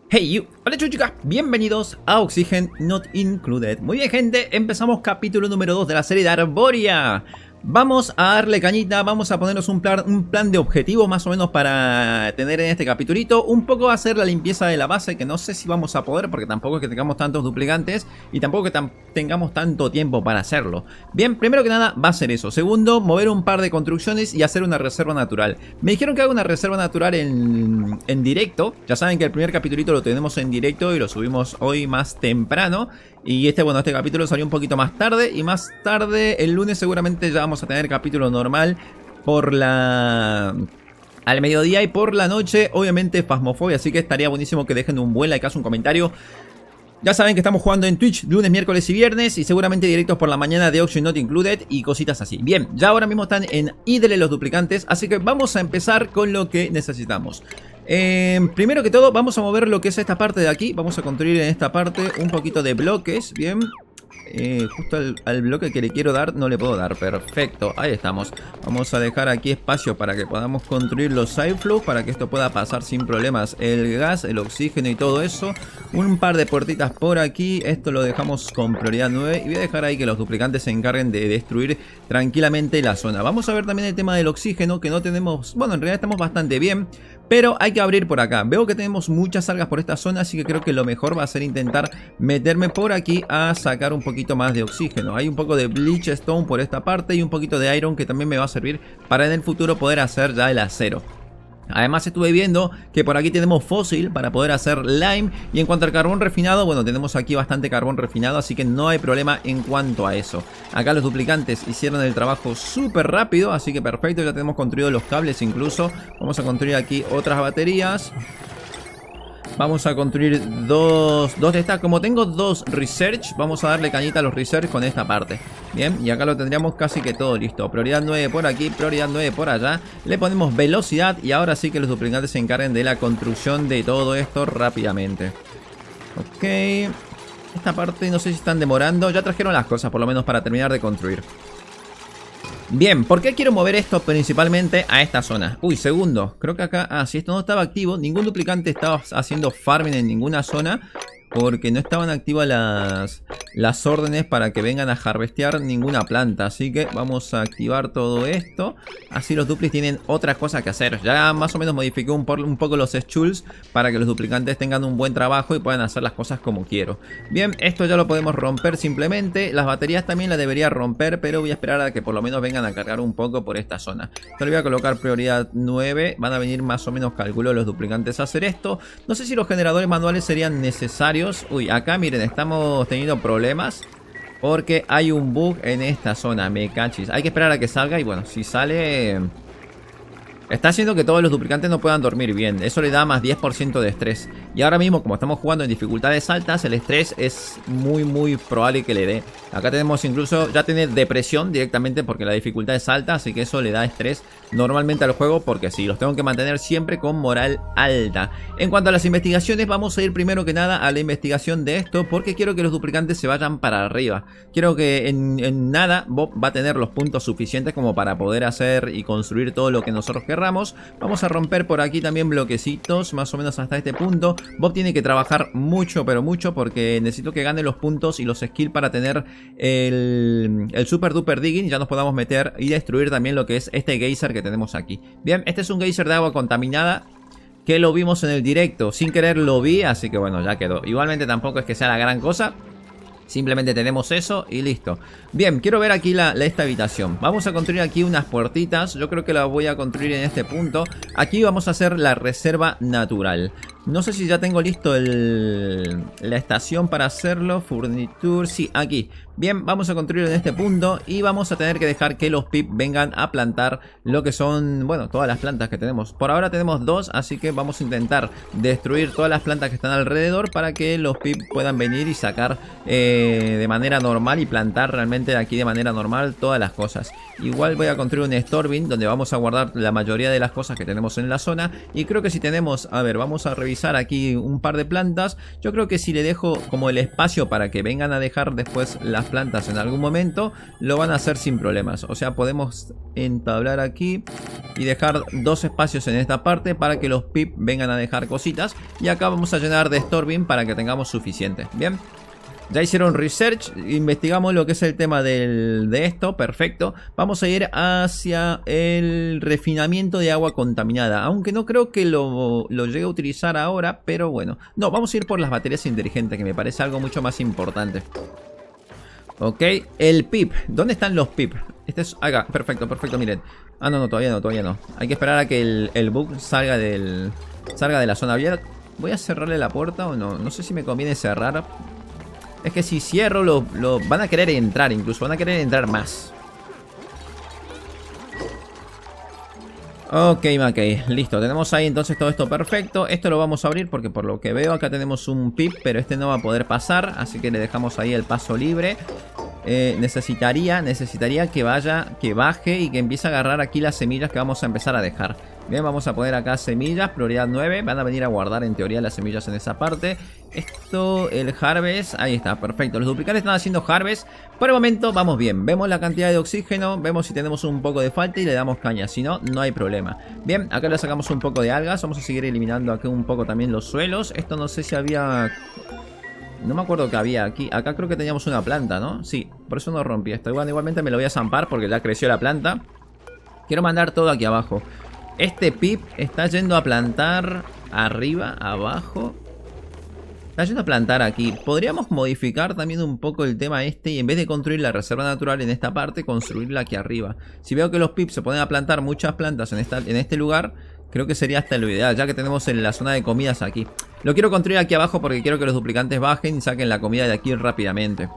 Hey you, hola chicas, bienvenidos a Oxygen Not Included. Muy bien gente, empezamos capítulo número 2 de la serie de Arboria. Vamos a darle cañita, vamos a ponernos un plan de objetivos más o menos para tener en este capitulito. Un poco va a ser la limpieza de la base, que no sé si vamos a poder porque tampoco es que tengamos tantos duplicantes y tampoco que tengamos tanto tiempo para hacerlo. Bien, primero que nada va a ser eso. Segundo, mover un par de construcciones y hacer una reserva natural. Me dijeron que haga una reserva natural en directo. Ya saben que el primer capitulito lo tenemos en directo y lo subimos hoy más temprano. Y este capítulo salió un poquito más tarde. Y más tarde, el lunes seguramente ya vamos a tener capítulo normal al mediodía, y por la noche obviamente Phasmophobia. Así que estaría buenísimo que dejen un buen like, un comentario. Ya saben que estamos jugando en Twitch lunes, miércoles y viernes, y seguramente directos por la mañana de Oxygen Not Included y cositas así. Bien, ya ahora mismo están en idle los duplicantes, así que vamos a empezar con lo que necesitamos. Primero que todo vamos a mover lo que es esta parte de aquí. Vamos a construir en esta parte un poquito de bloques. Bien, justo al bloque que le quiero dar no le puedo dar. Perfecto, ahí estamos. Vamos a dejar aquí espacio para que podamos construir los side flows, para que esto pueda pasar sin problemas el gas, el oxígeno y todo eso. Un par de puertitas por aquí. Esto lo dejamos con prioridad 9 y voy a dejar ahí que los duplicantes se encarguen de destruir tranquilamente la zona. Vamos a ver también el tema del oxígeno, que no tenemos. Bueno, en realidad estamos bastante bien, pero hay que abrir por acá. Veo que tenemos muchas algas por esta zona, así que creo que lo mejor va a ser intentar meterme por aquí a sacar un poquito más de oxígeno. Hay un poco de bleach stone por esta parte y un poquito de iron que también me va a servir para en el futuro poder hacer ya el acero. Además estuve viendo que por aquí tenemos fósil para poder hacer lime. Y en cuanto al carbón refinado, bueno, tenemos aquí bastante carbón refinado, así que no hay problema en cuanto a eso. Acá los duplicantes hicieron el trabajo súper rápido, así que perfecto, ya tenemos construido los cables incluso. Vamos a construir aquí otras baterías. Vamos a construir dos de estas. Como tengo dos research, vamos a darle cañita a los research con esta parte. Bien, y acá lo tendríamos casi que todo listo. Prioridad 9 por aquí, prioridad 9 por allá. Le ponemos velocidad y ahora sí que los duplicantes se encarguen de la construcción de todo esto rápidamente. Ok. Esta parte no sé si están demorando. Ya trajeron las cosas por lo menos para terminar de construir. Bien, ¿por qué quiero mover esto principalmente a esta zona? Uy, segundo, creo que acá, si esto no estaba activo, ningún duplicante estaba haciendo farming en ninguna zona, porque no estaban activas las órdenes para que vengan a harvestear ninguna planta. Así que vamos a activar todo esto. Así los duplis tienen otras cosas que hacer. Ya más o menos modifiqué un poco los schuls para que los duplicantes tengan un buen trabajo y puedan hacer las cosas como quiero. Bien, esto ya lo podemos romper simplemente. Las baterías también las debería romper, pero voy a esperar a que por lo menos vengan a cargar un poco por esta zona. Yo le voy a colocar prioridad 9. Van a venir más o menos, calculo, los duplicantes a hacer esto. No sé si los generadores manuales serían necesarios. Uy, acá miren, estamos teniendo problemas porque hay un bug en esta zona. Me cachis. Hay que esperar a que salga y bueno, si sale... Está haciendo que todos los duplicantes no puedan dormir bien. Eso le da más 10% de estrés. Y ahora mismo, como estamos jugando en dificultades altas, el estrés es muy probable que le dé. Acá tenemos incluso, ya tiene depresión directamente porque la dificultad es alta. Así que eso le da estrés normalmente al juego, porque sí, los tengo que mantener siempre con moral alta. En cuanto a las investigaciones, vamos a ir primero que nada a la investigación de esto, porque quiero que los duplicantes se vayan para arriba. Quiero que en nada Bob va a tener los puntos suficientes como para poder hacer y construir todo lo que nosotros querramos. Vamos a romper por aquí también bloquecitos, más o menos hasta este punto. Bob tiene que trabajar mucho, pero mucho, porque necesito que gane los puntos y los skills para tener el super duper digging. Ya nos podamos meter y destruir también lo que es este geyser que tenemos aquí. Bien, este es un geyser de agua contaminada que lo vimos en el directo. Sin querer lo vi, así que bueno, ya quedó. Igualmente tampoco es que sea la gran cosa. Simplemente tenemos eso y listo. Bien, quiero ver aquí esta habitación. Vamos a construir aquí unas puertitas. Yo creo que la voy a construir en este punto. Aquí vamos a hacer la reserva natural. No sé si ya tengo listo la estación para hacerlo. Furniture, sí, aquí. Bien, vamos a construir en este punto y vamos a tener que dejar que los pip vengan a plantar lo que son, bueno, todas las plantas que tenemos. Por ahora tenemos dos, así que vamos a intentar destruir todas las plantas que están alrededor para que los pip puedan venir y sacar de manera normal y plantar realmente aquí de manera normal todas las cosas. Igual voy a construir un store bin donde vamos a guardar la mayoría de las cosas que tenemos en la zona. Y creo que si tenemos, a ver, vamos a revisar utilizar aquí un par de plantas. Yo creo que si le dejo como el espacio para que vengan a dejar después las plantas en algún momento, lo van a hacer sin problemas. O sea, podemos entablar aquí y dejar dos espacios en esta parte para que los pip vengan a dejar cositas. Y acá vamos a llenar de Stormbeam para que tengamos suficiente. Bien. Ya hicieron research, investigamos lo que es el tema de esto, perfecto. Vamos a ir hacia el refinamiento de agua contaminada, aunque no creo que lo llegue a utilizar ahora, pero bueno. No, vamos a ir por las baterías inteligentes, que me parece algo mucho más importante. Ok, el PIP, ¿dónde están los PIP? Este es acá, perfecto, perfecto, miren. Ah, no, todavía no. Hay que esperar a que el bug salga de la zona abierta. ¿Voy a cerrarle la puerta o no? No sé si me conviene cerrar. Es que si cierro, van a querer entrar, incluso van a querer entrar más. Ok, listo, tenemos ahí entonces todo esto perfecto. Esto lo vamos a abrir porque por lo que veo acá tenemos un pip, pero este no va a poder pasar, así que le dejamos ahí el paso libre. Necesitaría que baje y que empiece a agarrar aquí las semillas que vamos a empezar a dejar. Bien, vamos a poner acá semillas, prioridad 9. Van a venir a guardar en teoría las semillas en esa parte. Esto, el harvest, ahí está, perfecto. Los duplicantes están haciendo harvest. Por el momento vamos bien, vemos la cantidad de oxígeno, vemos si tenemos un poco de falta y le damos caña. Si no, no hay problema. Bien, acá le sacamos un poco de algas. Vamos a seguir eliminando aquí un poco también los suelos. Esto no sé si había... No me acuerdo que había aquí. Acá creo que teníamos una planta, ¿no? Sí, por eso no rompí esto. Igualmente me lo voy a zampar porque ya creció la planta. Quiero mandar todo aquí abajo. Este pip está yendo a plantar arriba, abajo. Está yendo a plantar aquí. Podríamos modificar también un poco el tema este y en vez de construir la reserva natural en esta parte, construirla aquí arriba. Si veo que los pips se ponen a plantar muchas plantas en este lugar, creo que sería hasta lo ideal, ya que tenemos en la zona de comidas aquí. Lo quiero construir aquí abajo porque quiero que los duplicantes bajen y saquen la comida de aquí rápidamente.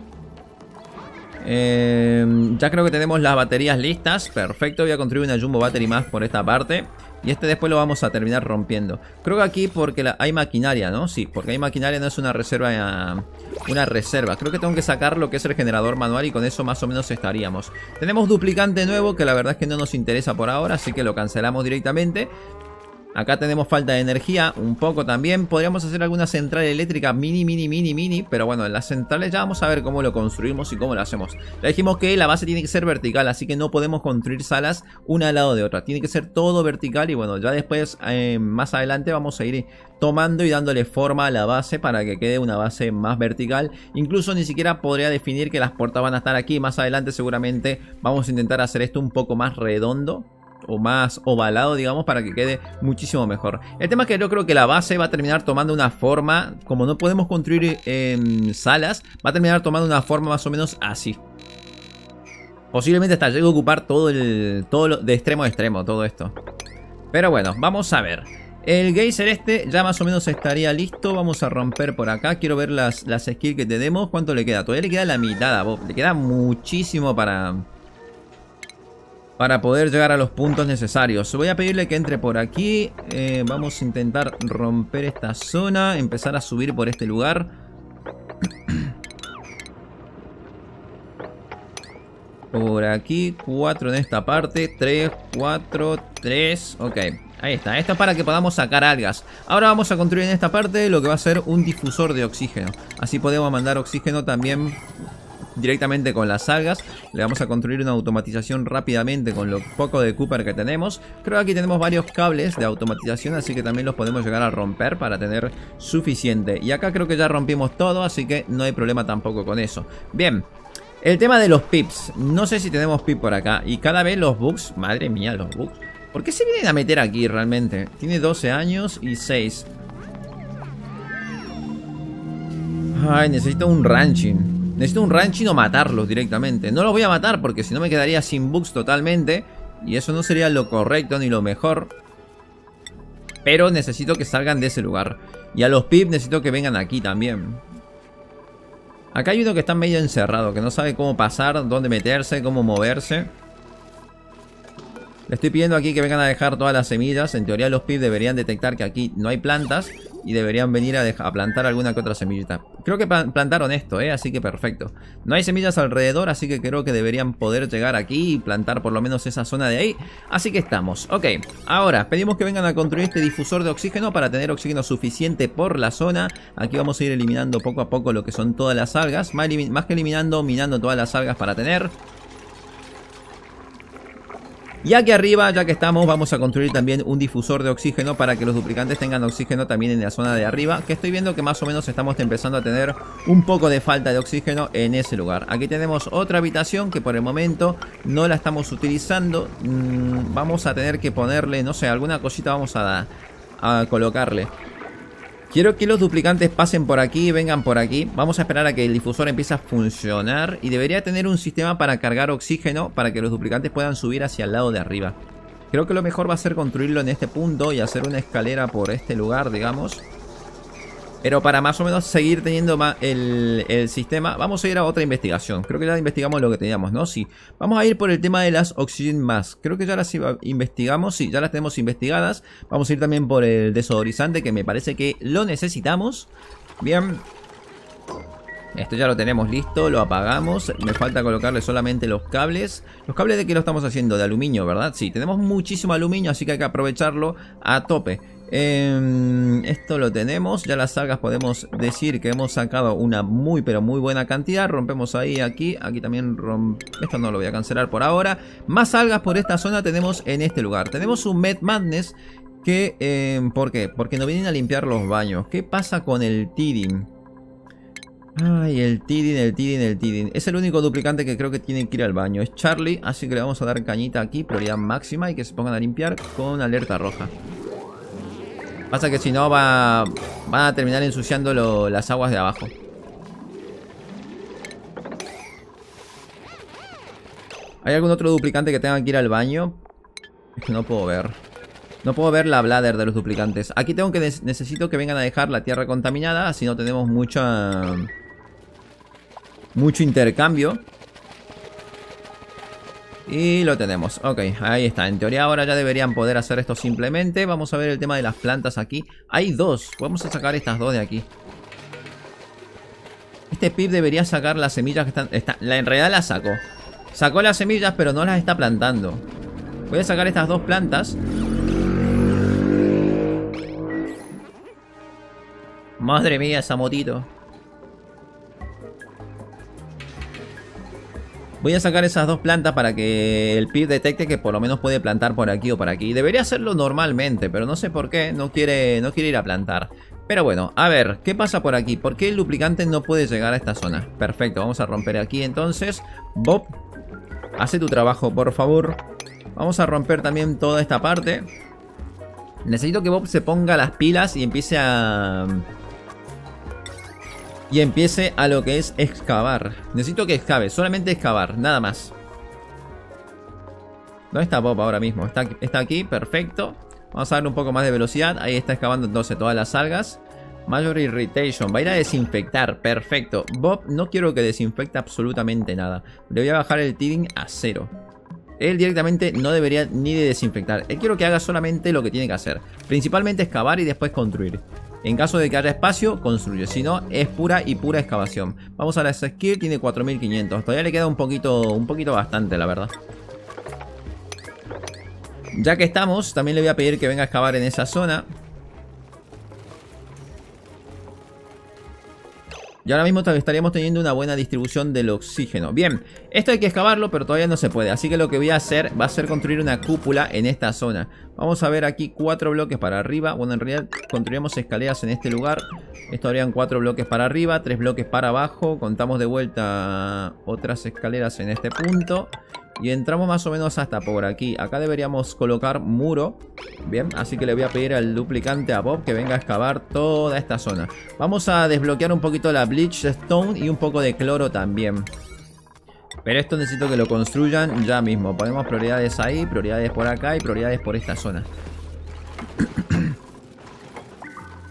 Ya creo que tenemos las baterías listas. Perfecto, voy a construir una Jumbo Battery más por esta parte. Y este después lo vamos a terminar rompiendo. Creo que aquí porque hay maquinaria, ¿no? Sí, porque hay maquinaria, no es una reserva. Una reserva. Creo que tengo que sacar lo que es el generador manual y con eso más o menos estaríamos. Tenemos duplicante nuevo que la verdad es que no nos interesa por ahora, así que lo cancelamos directamente. Acá tenemos falta de energía, un poco también. Podríamos hacer alguna central eléctrica mini. Pero bueno, en las centrales ya vamos a ver cómo lo construimos y cómo lo hacemos. Ya dijimos que la base tiene que ser vertical, así que no podemos construir salas una al lado de otra. Tiene que ser todo vertical y bueno, ya después, más adelante vamos a ir tomando y dándole forma a la base para que quede una base más vertical. Incluso ni siquiera podría definir que las puertas van a estar aquí. Más adelante seguramente vamos a intentar hacer esto un poco más redondo o más ovalado, digamos, para que quede muchísimo mejor. El tema es que yo creo que la base va a terminar tomando una forma, como no podemos construir salas, va a terminar tomando una forma más o menos así. Posiblemente hasta llegue a ocupar todo de extremo a extremo, todo esto. Pero bueno, vamos a ver. El geyser este ya más o menos estaría listo. Vamos a romper por acá. Quiero ver las skills que tenemos. ¿Cuánto le queda? Todavía le queda la mitad a Bob. Le queda muchísimo para poder llegar a los puntos necesarios. Voy a pedirle que entre por aquí. Vamos a intentar romper esta zona. Empezar a subir por este lugar. Por aquí, 4 en esta parte. 3, 4, 3. Ok, ahí está. Esto es para que podamos sacar algas. Ahora vamos a construir en esta parte lo que va a ser un difusor de oxígeno. Así podemos mandar oxígeno también directamente con las algas. Le vamos a construir una automatización rápidamente con lo poco de Cooper que tenemos. Creo que aquí tenemos varios cables de automatización, así que también los podemos llegar a romper para tener suficiente. Y acá creo que ya rompimos todo, así que no hay problema tampoco con eso. Bien, el tema de los pips. No sé si tenemos pip por acá. Y cada vez los bugs, madre mía, los bugs. ¿Por qué se vienen a meter aquí realmente? Tiene 12 años y 6. Ay, necesito un ranching. Necesito un ranching o matarlos directamente. No los voy a matar porque si no me quedaría sin bugs totalmente. Y eso no sería lo correcto ni lo mejor. Pero necesito que salgan de ese lugar. Y a los pip necesito que vengan aquí también. Acá hay uno que está medio encerrado, que no sabe cómo pasar, dónde meterse, cómo moverse. Le estoy pidiendo aquí que vengan a dejar todas las semillas. En teoría los PIB deberían detectar que aquí no hay plantas y deberían venir a plantar alguna que otra semillita. Creo que plantaron esto, así que perfecto. No hay semillas alrededor, así que creo que deberían poder llegar aquí y plantar por lo menos esa zona de ahí. Así que estamos. Ok, ahora pedimos que vengan a construir este difusor de oxígeno para tener oxígeno suficiente por la zona. Aquí vamos a ir eliminando poco a poco lo que son todas las algas. Más que eliminando, minando todas las algas para tener. Y aquí arriba, ya que estamos, vamos a construir también un difusor de oxígeno para que los duplicantes tengan oxígeno también en la zona de arriba, que estoy viendo que más o menos estamos empezando a tener un poco de falta de oxígeno en ese lugar. Aquí tenemos otra habitación que por el momento no la estamos utilizando. Vamos a tener que ponerle, no sé, alguna cosita vamos a colocarle. Quiero que los duplicantes pasen por aquí y vengan por aquí. Vamos a esperar a que el difusor empiece a funcionar. Y debería tener un sistema para cargar oxígeno para que los duplicantes puedan subir hacia el lado de arriba. Creo que lo mejor va a ser construirlo en este punto y hacer una escalera por este lugar, digamos. Pero para más o menos seguir teniendo el sistema, vamos a ir a otra investigación. Creo que ya investigamos lo que teníamos, ¿no? Sí. Vamos a ir por el tema de las Oxygen Mask. Creo que ya las investigamos. Sí, ya las tenemos investigadas. Vamos a ir también por el desodorizante, que me parece que lo necesitamos. Bien. Esto ya lo tenemos listo, lo apagamos. Me falta colocarle solamente los cables. ¿Los cables de qué lo estamos haciendo? De aluminio, ¿verdad? Sí, tenemos muchísimo aluminio, así que hay que aprovecharlo a tope. Esto lo tenemos. Ya las algas podemos decir que hemos sacado una muy pero muy buena cantidad. Rompemos ahí, aquí también esto no lo voy a cancelar por ahora. Más algas por esta zona tenemos en este lugar. Tenemos un Med Madness que, ¿por qué? Porque nos vienen a limpiar los baños. ¿Qué pasa con el Tidin? Ay, el Tidin. Es el único duplicante que creo que tiene que ir al baño. Es Charlie, así que le vamos a dar cañita aquí, prioridad máxima, y que se pongan a limpiar con alerta roja. Pasa que si no van a terminar ensuciando las aguas de abajo. ¿Hay algún otro duplicante que tenga que ir al baño? Es que no puedo ver. No puedo ver la bladder de los duplicantes. Aquí necesito que vengan a dejar la tierra contaminada. Así no tenemos mucho intercambio. Y lo tenemos, ok, ahí está. En teoría ahora ya deberían poder hacer esto simplemente. Vamos a ver el tema de las plantas aquí. Hay dos, vamos a sacar estas dos de aquí. Este pip debería sacar las semillas que están... en realidad las sacó. Sacó las semillas pero no las está plantando. Voy a sacar estas dos plantas. Madre mía, esa motito. Voy a sacar esas dos plantas para que el PIB detecte que por lo menos puede plantar por aquí o por aquí. Debería hacerlo normalmente, pero no sé por qué no quiere ir a plantar. Pero bueno, a ver, ¿qué pasa por aquí? ¿Por qué el duplicante no puede llegar a esta zona? Perfecto, vamos a romper aquí entonces. Bob, hace tu trabajo, por favor. Vamos a romper también toda esta parte. Necesito que Bob se ponga las pilas y empiece a... lo que es excavar. Necesito que excave, solamente excavar, nada más. ¿Dónde está Bob ahora mismo? Está aquí, perfecto. Vamos a darle un poco más de velocidad. Ahí está excavando entonces todas las algas. Major Irritation, va a ir a desinfectar, perfecto. Bob no quiero que desinfecte absolutamente nada. Le voy a bajar el Tiding a 0. Él directamente no debería ni de desinfectar. Él quiero que haga solamente lo que tiene que hacer. Principalmente excavar y después construir. En caso de que haya espacio, construye. Si no, es pura excavación. Vamos a la skill, tiene 4500. Todavía le queda un poquito bastante, la verdad. Ya que estamos, también le voy a pedir que venga a excavar en esa zona. Y ahora mismo estaríamos teniendo una buena distribución del oxígeno. Bien, esto hay que excavarlo, pero todavía no se puede. Así que lo que voy a hacer va a ser construir una cúpula en esta zona. Vamos a ver aquí 4 bloques para arriba. Bueno, en realidad construiremos escaleras en este lugar. Esto habrían 4 bloques para arriba, 3 bloques para abajo. Contamos de vuelta otras escaleras en este punto. Y entramos más o menos hasta por aquí. Acá deberíamos colocar muro. Bien, así que le voy a pedir al duplicante a Bob que venga a excavar toda esta zona. Vamos a desbloquear un poquito la Bleach Stone y un poco de cloro también. Pero esto necesito que lo construyan ya mismo. Ponemos prioridades ahí, prioridades por acá y prioridades por esta zona. Vamos a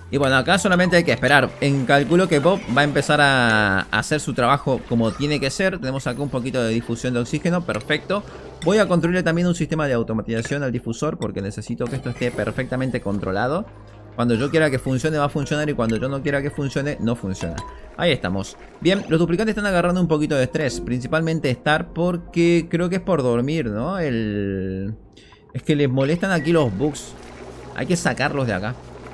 Y bueno, acá solamente hay que esperar. Calculo que Bob va a empezar a hacer su trabajo como tiene que ser. Tenemos acá un poquito de difusión de oxígeno, perfecto. Voy a construirle también un sistema de automatización al difusor porque necesito que esto esté perfectamente controlado. Cuando yo quiera que funcione va a funcionar y cuando yo no quiera que funcione no funciona. Ahí estamos. Bien, los duplicantes están agarrando un poquito de estrés. Principalmente Star porque creo que es por dormir, ¿no? Es que les molestan aquí los bugs. Hay que sacarlos de acá.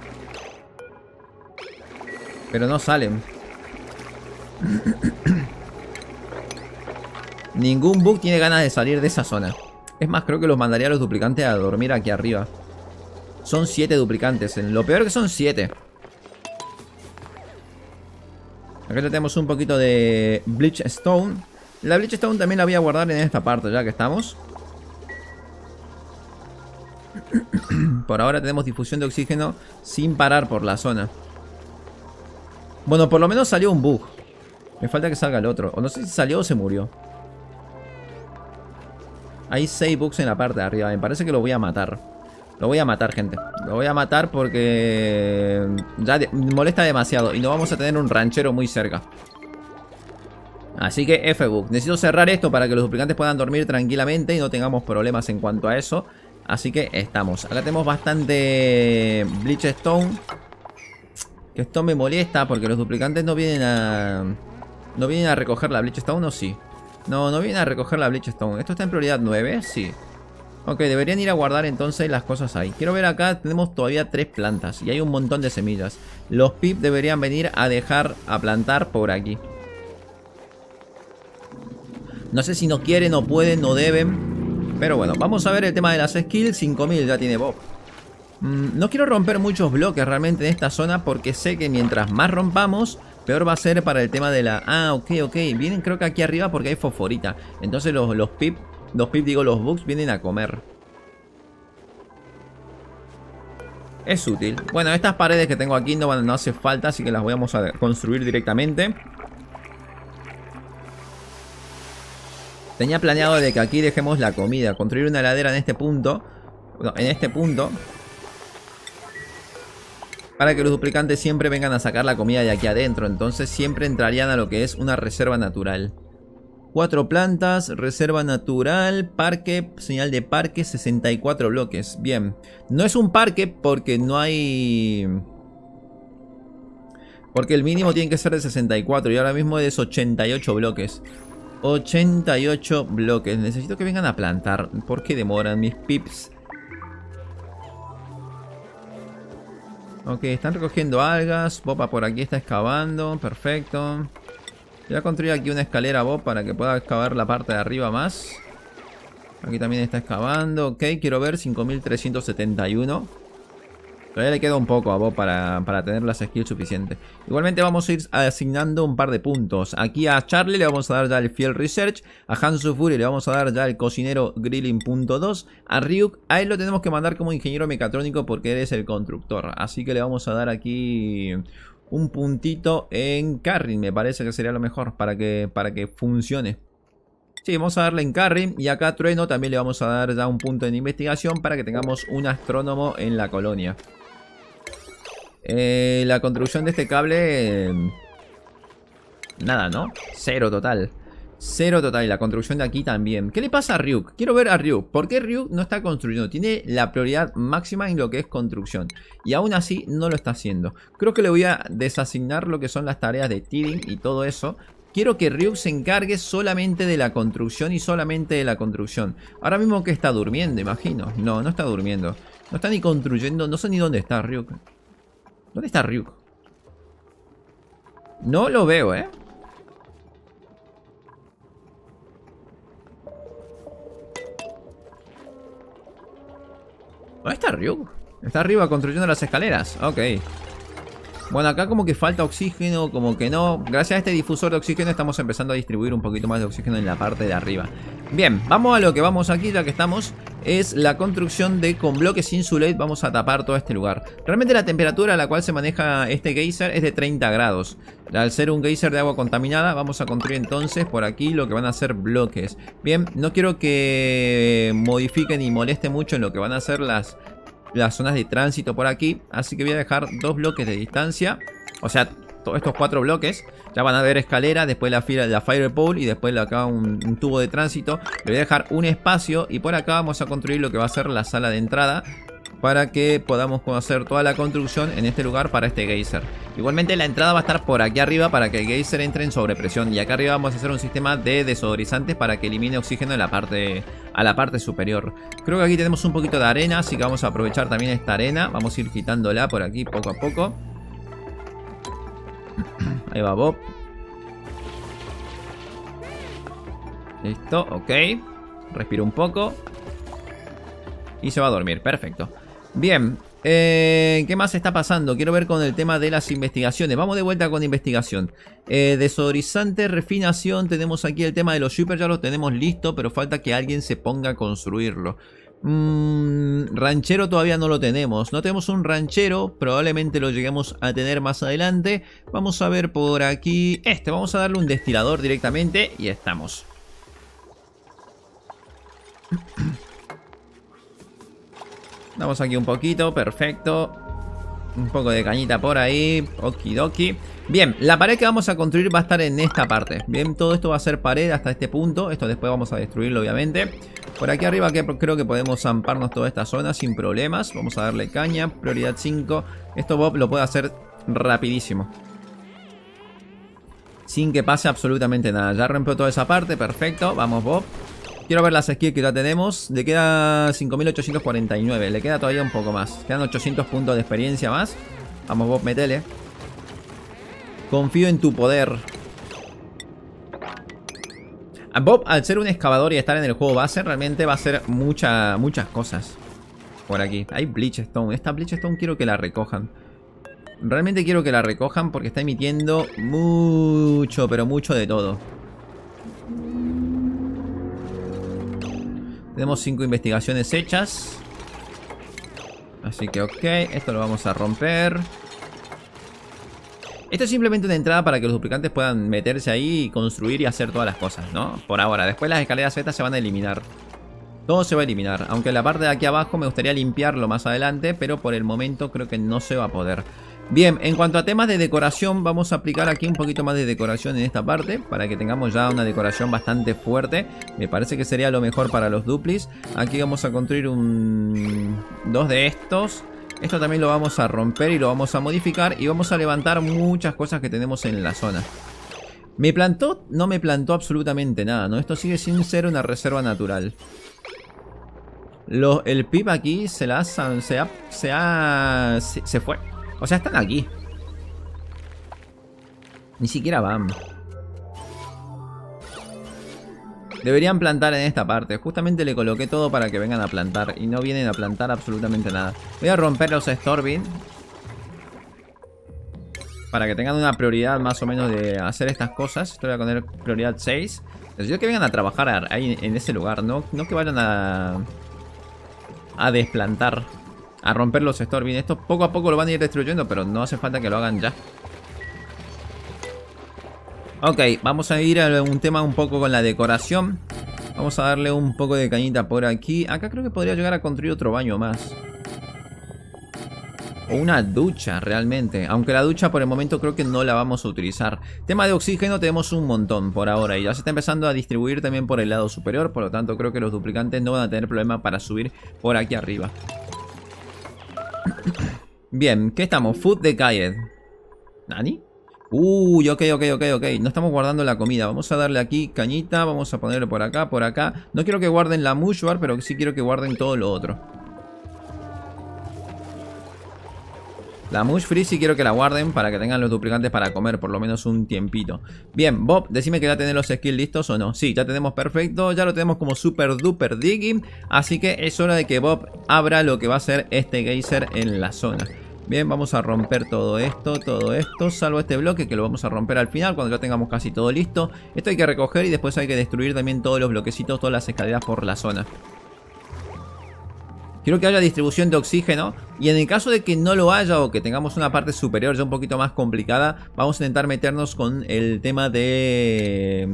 Pero no salen. Ningún bug tiene ganas de salir de esa zona. Es más, creo que los mandaría a los duplicantes a dormir aquí arriba. Son 7 duplicantes. Lo peor que son 7. Acá ya tenemos un poquito de Bleach Stone. La Bleach Stone también la voy a guardar en esta parte ya que estamos. Por ahora tenemos difusión de oxígeno sin parar por la zona. Bueno, por lo menos salió un bug. Me falta que salga el otro. O no sé si salió o se murió. Hay 6 bugs en la parte de arriba. Me parece que lo voy a matar. Lo voy a matar, gente. Lo voy a matar porque ya molesta demasiado. Y no vamos a tener un ranchero muy cerca. Así que F-bug. Necesito cerrar esto para que los duplicantes puedan dormir tranquilamente y no tengamos problemas en cuanto a eso. Así que estamos. Acá tenemos bastante Bleach Stone. Que esto me molesta porque los duplicantes no vienen a... ¿No vienen a recoger la Bleach Stone o sí? No, no vienen a recoger la Bleach Stone. ¿Esto está en prioridad 9? Sí. Ok, deberían ir a guardar entonces las cosas ahí. Quiero ver acá, tenemos todavía 3 plantas. Y hay un montón de semillas. Los pip deberían venir a dejar a plantar por aquí. No sé si no quieren, no pueden, no deben. Pero bueno, vamos a ver el tema de las skills. 5000 ya tiene Bob. No quiero romper muchos bloques realmente en esta zona porque sé que mientras más rompamos, peor va a ser para el tema de la... Ah, ok. Vienen creo que aquí arriba porque hay fosforita. Entonces los bugs vienen a comer. Es útil. Bueno, estas paredes que tengo aquí no hace falta, así que las vamos a construir directamente. Tenía planeado de que aquí dejemos la comida. Construir una heladera en este punto. No, en este punto. Para que los duplicantes siempre vengan a sacar la comida de aquí adentro. Entonces siempre entrarían a lo que es una reserva natural. 4 plantas, reserva natural, parque, señal de parque, 64 bloques. Bien, no es un parque porque no hay... Porque el mínimo tiene que ser de 64 y ahora mismo es 88 bloques. 88 bloques, necesito que vengan a plantar. ¿Por qué demoran mis pips? Ok, están recogiendo algas. Boba por aquí está excavando, perfecto. Voy a construir aquí una escalera a Bob para que pueda excavar la parte de arriba más. Aquí también está excavando. Ok, quiero ver 5371. Todavía le queda un poco a Bob para tener las skills suficientes. Igualmente vamos a ir asignando un par de puntos. Aquí a Charlie le vamos a dar ya el Field Research. A Hansu Fury le vamos a dar ya el Cocinero Grilling .2. A Ryuk, a él lo tenemos que mandar como ingeniero mecatrónico porque él es el constructor. Así que le vamos a dar aquí... un puntito en Carrying, me parece que sería lo mejor para que funcione. Sí, vamos a darle en Carrying. Y acá a Trueno también le vamos a dar ya un punto en investigación para que tengamos un astrónomo en la colonia. La construcción de este cable... nada, ¿no? Cero total. Cero total. Y la construcción de aquí también. ¿Qué le pasa a Ryuk? Quiero ver a Ryuk. ¿Por qué Ryuk no está construyendo? Tiene la prioridad máxima en lo que es construcción. Y aún así no lo está haciendo. Creo que le voy a desasignar lo que son las tareas de Teeding y todo eso. Quiero que Ryuk se encargue solamente de la construcción y solamente de la construcción. Ahora mismo que está durmiendo, imagino. No, no está durmiendo. No está ni construyendo. No sé ni dónde está Ryuk. ¿Dónde está Ryuk? No lo veo, ¿eh? ¿Dónde está Ryuk? Está arriba construyendo las escaleras. Ok. Bueno, acá como que falta oxígeno, como que no. Gracias a este difusor de oxígeno estamos empezando a distribuir un poquito más de oxígeno en la parte de arriba. Bien, vamos a lo que vamos aquí, ya que estamos. Es la construcción de con bloques insulate. Vamos a tapar todo este lugar. Realmente la temperatura a la cual se maneja este geyser es de 30 grados. Al ser un geyser de agua contaminada, vamos a construir entonces por aquí lo que van a ser bloques. Bien, no quiero que modifiquen y molesten mucho en lo que van a ser las las zonas de tránsito por aquí. Así que voy a dejar 2 bloques de distancia. O sea, todos estos 4 bloques. Ya van a ver escalera, después la firepole y después acá un tubo de tránsito. Le voy a dejar un espacio y por acá vamos a construir lo que va a ser la sala de entrada, para que podamos hacer toda la construcción en este lugar para este geyser. Igualmente la entrada va a estar por aquí arriba para que el geyser entre en sobrepresión. Y acá arriba vamos a hacer un sistema de desodorizantes para que elimine oxígeno en la a la parte superior. Creo que aquí tenemos un poquito de arena, así que vamos a aprovechar también esta arena. Vamos a ir quitándola por aquí poco a poco. Ahí va Bob. Listo, ok. Respira un poco. Y se va a dormir, perfecto. Bien, ¿qué más está pasando? Quiero ver con el tema de las investigaciones. Vamos de vuelta con investigación. Desodorizante, refinación. Tenemos aquí el tema de los shippers, ya lo tenemos listo, pero falta que alguien se ponga a construirlo. Ranchero todavía no lo tenemos. No tenemos un ranchero, probablemente lo lleguemos a tener más adelante. Vamos a ver por aquí. Vamos a darle un destilador directamente y estamos. Damos aquí un poquito, perfecto. Un poco de cañita por ahí, okidoki. Bien, la pared que vamos a construir va a estar en esta parte. Bien, todo esto va a ser pared hasta este punto. Esto después vamos a destruirlo obviamente. Por aquí arriba creo que podemos zamparnos toda esta zona sin problemas. Vamos a darle caña, prioridad 5. Esto Bob lo puede hacer rapidísimo, sin que pase absolutamente nada. Ya rompió toda esa parte, perfecto. Vamos Bob. Quiero ver las skills que ya tenemos. Le queda 5849. Le queda todavía un poco más. Quedan 800 puntos de experiencia más. Vamos Bob, metele. Confío en tu poder. Bob, al ser un excavador y estar en el juego base, realmente va a hacer muchas cosas. Por aquí. Hay Bleachstone. Esta Bleachstone quiero que la recojan. Realmente quiero que la recojan porque está emitiendo mucho, pero mucho de todo. Tenemos 5 investigaciones hechas. Así que ok, esto lo vamos a romper. Esto es simplemente una entrada para que los duplicantes puedan meterse ahí y construir y hacer todas las cosas, ¿no? Por ahora, después las escaleras Z se van a eliminar. Todo se va a eliminar, aunque la parte de aquí abajo me gustaría limpiarlo más adelante, pero por el momento creo que no se va a poder. Bien, en cuanto a temas de decoración, vamos a aplicar aquí un poquito más de decoración en esta parte, para que tengamos ya una decoración bastante fuerte. Me parece que sería lo mejor para los duplis. Aquí vamos a construir dos de estos. Esto también lo vamos a romper y lo vamos a modificar, y vamos a levantar muchas cosas que tenemos en la zona. ¿Me plantó? No me plantó absolutamente nada, ¿no? Esto sigue sin ser una reserva natural. El PIB aquí se fue. O sea, están aquí. Ni siquiera van. Deberían plantar en esta parte. Justamente le coloqué todo para que vengan a plantar. Y no vienen a plantar absolutamente nada. Voy a romper los Storbin, para que tengan una prioridad más o menos de hacer estas cosas. Esto voy a poner prioridad 6. Necesito que vengan a trabajar ahí en ese lugar. No que vayan a desplantar. A romper los Storbin. Esto poco a poco lo van a ir destruyendo, pero no hace falta que lo hagan ya. Ok, vamos a ir a un tema un poco con la decoración. Vamos a darle un poco de cañita por aquí. Acá creo que podría llegar a construir otro baño más. O una ducha realmente. Aunque la ducha por el momento creo que no la vamos a utilizar. Tema de oxígeno tenemos un montón por ahora. Y ya se está empezando a distribuir también por el lado superior. Por lo tanto creo que los duplicantes no van a tener problema para subir por aquí arriba. Bien, ¿qué estamos? Food Decayed. ¿Nani? Uy, ok. No estamos guardando la comida. Vamos a darle aquí cañita. Vamos a ponerlo por acá, por acá. No quiero que guarden la mush bar, pero sí quiero que guarden todo lo otro. La mush free sí quiero que la guarden para que tengan los duplicantes para comer por lo menos un tiempito. Bien, Bob, decime que ya tenés los skills listos o no. Sí, ya tenemos perfecto. Ya lo tenemos como super duper digging. Así que es hora de que Bob abra lo que va a ser este geyser en la zona. Bien, vamos a romper todo esto, salvo este bloque que lo vamos a romper al final cuando ya tengamos casi todo listo. Esto hay que recoger y después hay que destruir también todos los bloquecitos, todas las escaleras por la zona. Quiero que haya distribución de oxígeno, y en el caso de que no lo haya o que tengamos una parte superior ya un poquito más complicada, vamos a intentar meternos con el tema de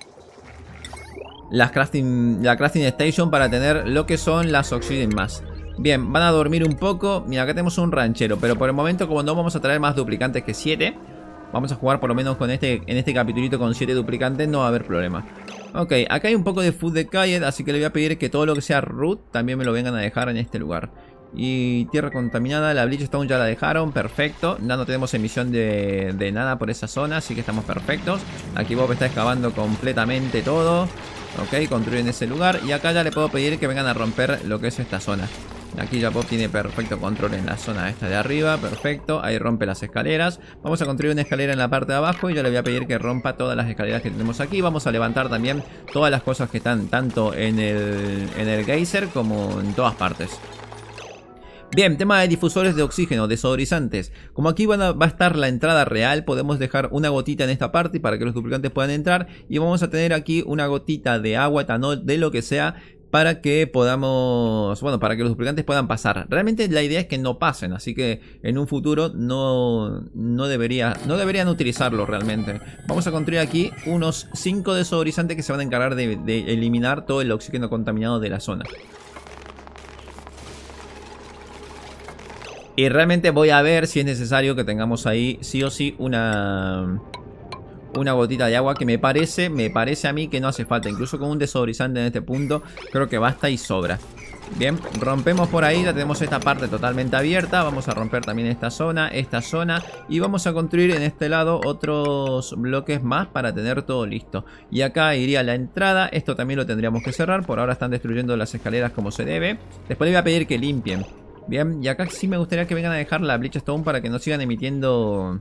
la crafting station para tener lo que son las Oxygen Mass. Bien, van a dormir un poco. Mira, acá tenemos un ranchero, pero por el momento, como no vamos a traer más duplicantes que 7, vamos a jugar por lo menos con en este capitulito con 7 duplicantes, no va a haber problema. Ok, acá hay un poco de food decayed, así que le voy a pedir que todo lo que sea root también me lo vengan a dejar en este lugar. Y tierra contaminada, la Bleachstone ya la dejaron, perfecto. Ya no tenemos emisión de nada por esa zona, así que estamos perfectos. Aquí Bob está excavando completamente todo. Ok, construyen ese lugar. Y acá ya le puedo pedir que vengan a romper lo que es esta zona. Aquí ya Bob tiene perfecto control en la zona esta de arriba, perfecto. Ahí rompe las escaleras. Vamos a construir una escalera en la parte de abajo y yo le voy a pedir que rompa todas las escaleras que tenemos aquí. Vamos a levantar también todas las cosas que están tanto en el geyser como en todas partes. Bien, tema de difusores de oxígeno, desodorizantes. Como aquí va a estar la entrada real, podemos dejar una gotita en esta parte para que los duplicantes puedan entrar. Y vamos a tener aquí una gotita de agua, etanol, de lo que sea, para que podamos, bueno, para que los duplicantes puedan pasar. Realmente la idea es que no pasen, así que en un futuro no deberían utilizarlo realmente. Vamos a construir aquí unos 5 desodorizantes que se van a encargar de eliminar todo el oxígeno contaminado de la zona. Y realmente voy a ver si es necesario que tengamos ahí sí o sí una gotita de agua, que me parece a mí que no hace falta. Incluso con un desodorizante en este punto creo que basta y sobra. Bien, rompemos por ahí, ya tenemos esta parte totalmente abierta. Vamos a romper también esta zona y vamos a construir en este lado otros bloques más para tener todo listo. Y acá iría la entrada, esto también lo tendríamos que cerrar. Por ahora están destruyendo las escaleras como se debe. Después le voy a pedir que limpien. Bien, y acá sí me gustaría que vengan a dejar la Bleachstone para que no sigan emitiendo...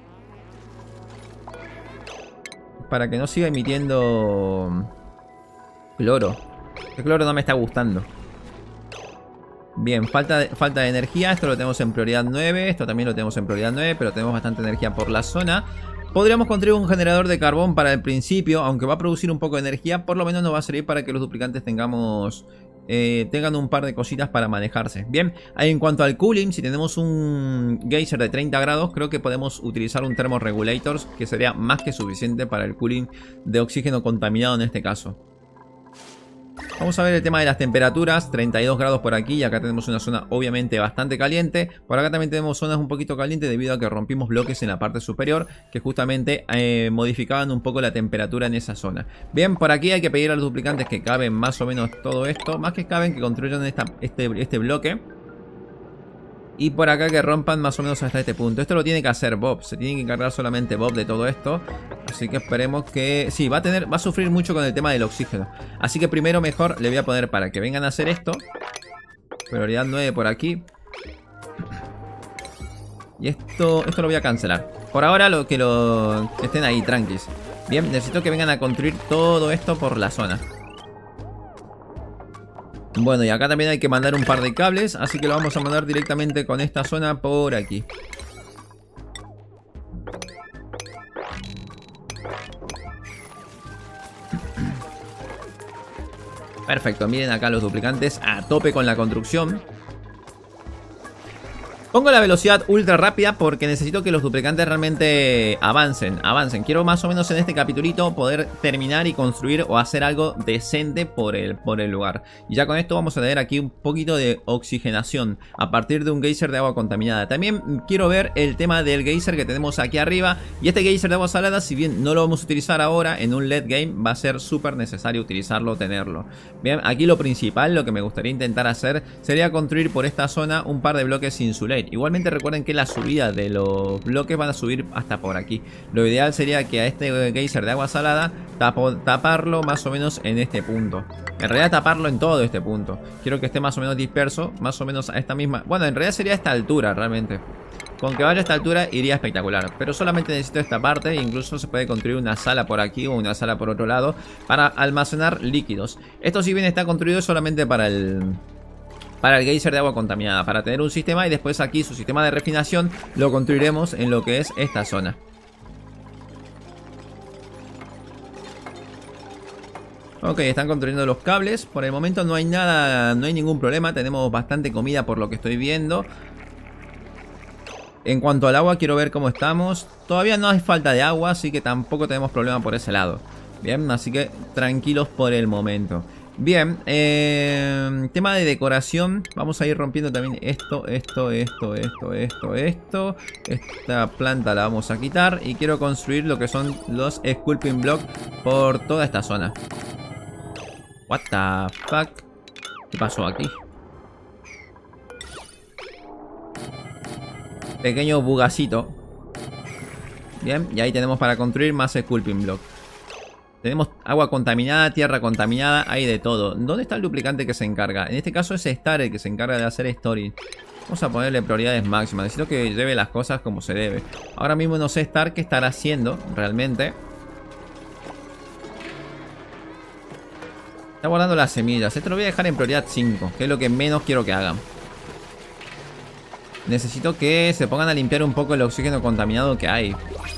Para que no siga emitiendo... cloro. El cloro no me está gustando. Bien, falta de energía. Esto lo tenemos en prioridad 9. Esto también lo tenemos en prioridad 9. Pero tenemos bastante energía por la zona. Podríamos construir un generador de carbón para el principio. Aunque va a producir un poco de energía, por lo menos nos va a servir para que los duplicantes tengan un par de cositas para manejarse. Bien, ahí en cuanto al cooling, si tenemos un geyser de 30 grados, creo que podemos utilizar un thermoregulator, que sería más que suficiente para el cooling de oxígeno contaminado en este caso. Vamos a ver el tema de las temperaturas. 32 grados por aquí, y acá tenemos una zona obviamente bastante caliente. Por acá también tenemos zonas un poquito calientes debido a que rompimos bloques en la parte superior que justamente modificaban un poco la temperatura en esa zona. Bien, por aquí hay que pedir a los duplicantes que caben más o menos todo esto. Más que caben, que construyan este bloque. Y por acá que rompan más o menos hasta este punto. Esto lo tiene que hacer Bob. Se tiene que encargar solamente Bob de todo esto. Así que esperemos que... Sí, va a sufrir mucho con el tema del oxígeno. Así que primero mejor le voy a poner para que vengan a hacer esto. Prioridad 9 por aquí. Y esto lo voy a cancelar. Por ahora que estén ahí, tranquis. Bien, necesito que vengan a construir todo esto por la zona. Bueno, y acá también hay que mandar un par de cables, así que lo vamos a mandar directamente con esta zona por aquí. Perfecto, miren acá los duplicantes a tope con la construcción. Pongo la velocidad ultra rápida porque necesito que los duplicantes realmente avancen. Quiero más o menos en este capitulito poder terminar y construir o hacer algo decente por el lugar. Y ya con esto vamos a tener aquí un poquito de oxigenación a partir de un geyser de agua contaminada. También quiero ver el tema del geyser que tenemos aquí arriba. Y este geyser de agua salada, si bien no lo vamos a utilizar ahora en un late game, va a ser súper necesario utilizarlo, tenerlo. Bien, aquí lo principal, lo que me gustaría intentar hacer sería construir por esta zona un par de bloques insulate. Igualmente recuerden que la subida de los bloques van a subir hasta por aquí. Lo ideal sería que a este geyser de agua salada taparlo más o menos en este punto. En realidad taparlo en todo este punto. Quiero que esté más o menos disperso, más o menos a esta misma... Bueno, en realidad sería a esta altura realmente. Con que vaya a esta altura iría espectacular. Pero solamente necesito esta parte. Incluso se puede construir una sala por aquí o una sala por otro lado para almacenar líquidos. Esto, si bien está construido, solamente para el geyser de agua contaminada, para tener un sistema, y después aquí su sistema de refinación lo construiremos en lo que es esta zona. Ok, están construyendo los cables. Por el momento no hay nada, no hay ningún problema. Tenemos bastante comida por lo que estoy viendo. En cuanto al agua, quiero ver cómo estamos. Todavía no hay falta de agua, así que tampoco tenemos problema por ese lado. Bien, así que tranquilos por el momento. Bien, tema de decoración. Vamos a ir rompiendo también esto. Esta planta la vamos a quitar. Y quiero construir lo que son los Sculpting Blocks por toda esta zona. What the fuck? ¿Qué pasó aquí? Pequeño bugacito. Bien, y ahí tenemos para construir más Sculpting Block. Tenemos agua contaminada, tierra contaminada, hay de todo. ¿Dónde está el duplicante que se encarga? En este caso es Star el que se encarga de hacer story. Vamos a ponerle prioridades máximas. Necesito que lleve las cosas como se debe. Ahora mismo no sé Star qué estará haciendo realmente. Está guardando las semillas. Esto lo voy a dejar en prioridad 5, que es lo que menos quiero que hagan. Necesito que se pongan a limpiar un poco el oxígeno contaminado que hay.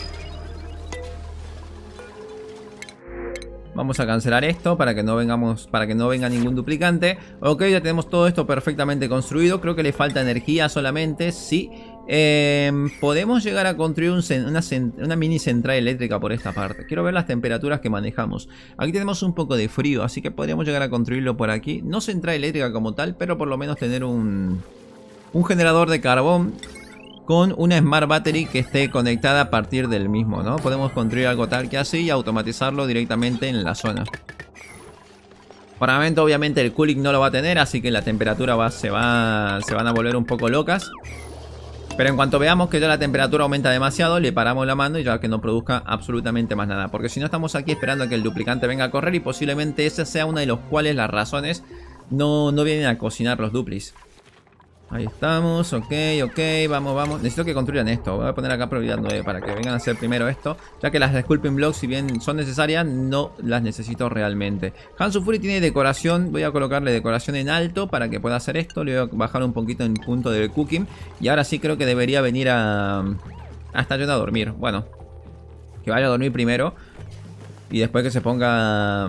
Vamos a cancelar esto para que no venga ningún duplicante. Ok, ya tenemos todo esto perfectamente construido. Creo que le falta energía solamente. Sí. Podemos llegar a construir una mini central eléctrica por esta parte. Quiero ver las temperaturas que manejamos. Aquí tenemos un poco de frío, así que podríamos llegar a construirlo por aquí. No central eléctrica como tal, pero por lo menos tener un generador de carbón con una Smart Battery que esté conectada a partir del mismo, ¿no? Podemos construir algo tal que así y automatizarlo directamente en la zona. Por el momento obviamente el cooling no lo va a tener, así que la temperatura se van a volver un poco locas. Pero en cuanto veamos que ya la temperatura aumenta demasiado, le paramos la mano y ya que no produzca absolutamente más nada. Porque si no estamos aquí esperando a que el duplicante venga a correr y posiblemente esa sea una de las cuales las razones no vienen a cocinar los duplis. Ahí estamos, ok, vamos. Necesito que construyan esto. Voy a poner acá prioridad 9 para que vengan a hacer primero esto. Ya que las Sculpting Blocks, si bien son necesarias, no las necesito realmente. Hanzo Fury tiene decoración. Voy a colocarle decoración en alto para que pueda hacer esto. Le voy a bajar un poquito en punto del cooking. Y ahora sí creo que debería venir hasta yo a dormir. Bueno, que vaya a dormir primero. Y después que se ponga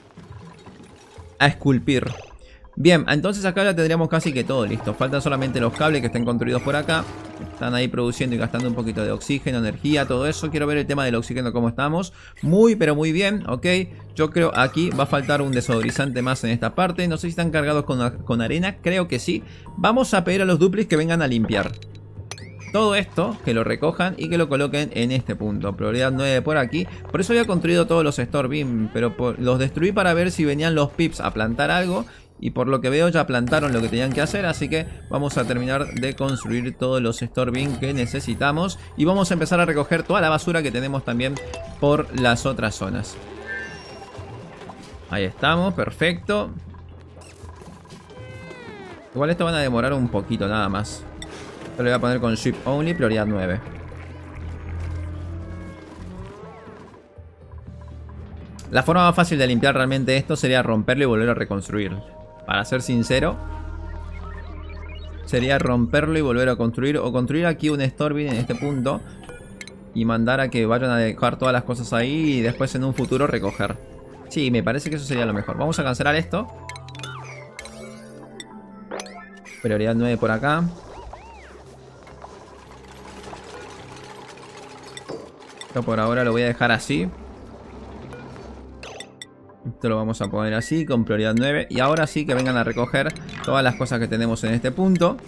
a esculpir. Bien, entonces acá ya tendríamos casi que todo listo. Faltan solamente los cables que estén construidos por acá. Están ahí produciendo y gastando un poquito de oxígeno, energía, todo eso. Quiero ver el tema del oxígeno, cómo estamos. Muy, pero muy bien, ok. Yo creo aquí va a faltar un desodorizante más en esta parte. No sé si están cargados con arena, creo que sí. Vamos a pedir a los duplis que vengan a limpiar todo esto, que lo recojan y que lo coloquen en este punto. Prioridad 9 por aquí. Por eso había construido todos los store beam, pero los destruí para ver si venían los pips a plantar algo. Y por lo que veo ya plantaron lo que tenían que hacer. Así que vamos a terminar de construir todos los store bin que necesitamos. Y vamos a empezar a recoger toda la basura que tenemos también por las otras zonas. Ahí estamos, perfecto. Igual esto van a demorar un poquito nada más. Esto lo voy a poner con ship only, prioridad 9. La forma más fácil de limpiar realmente esto sería romperlo y volver a reconstruir. Para ser sincero, sería romperlo y volver a construir. O construir aquí un store bin en este punto y mandar a que vayan a dejar todas las cosas ahí y después en un futuro recoger. Sí, me parece que eso sería lo mejor. Vamos a cancelar esto. Prioridad 9 por acá. Esto por ahora lo voy a dejar así. Esto lo vamos a poner así, con prioridad 9. Y ahora sí que vengan a recoger todas las cosas que tenemos en este punto.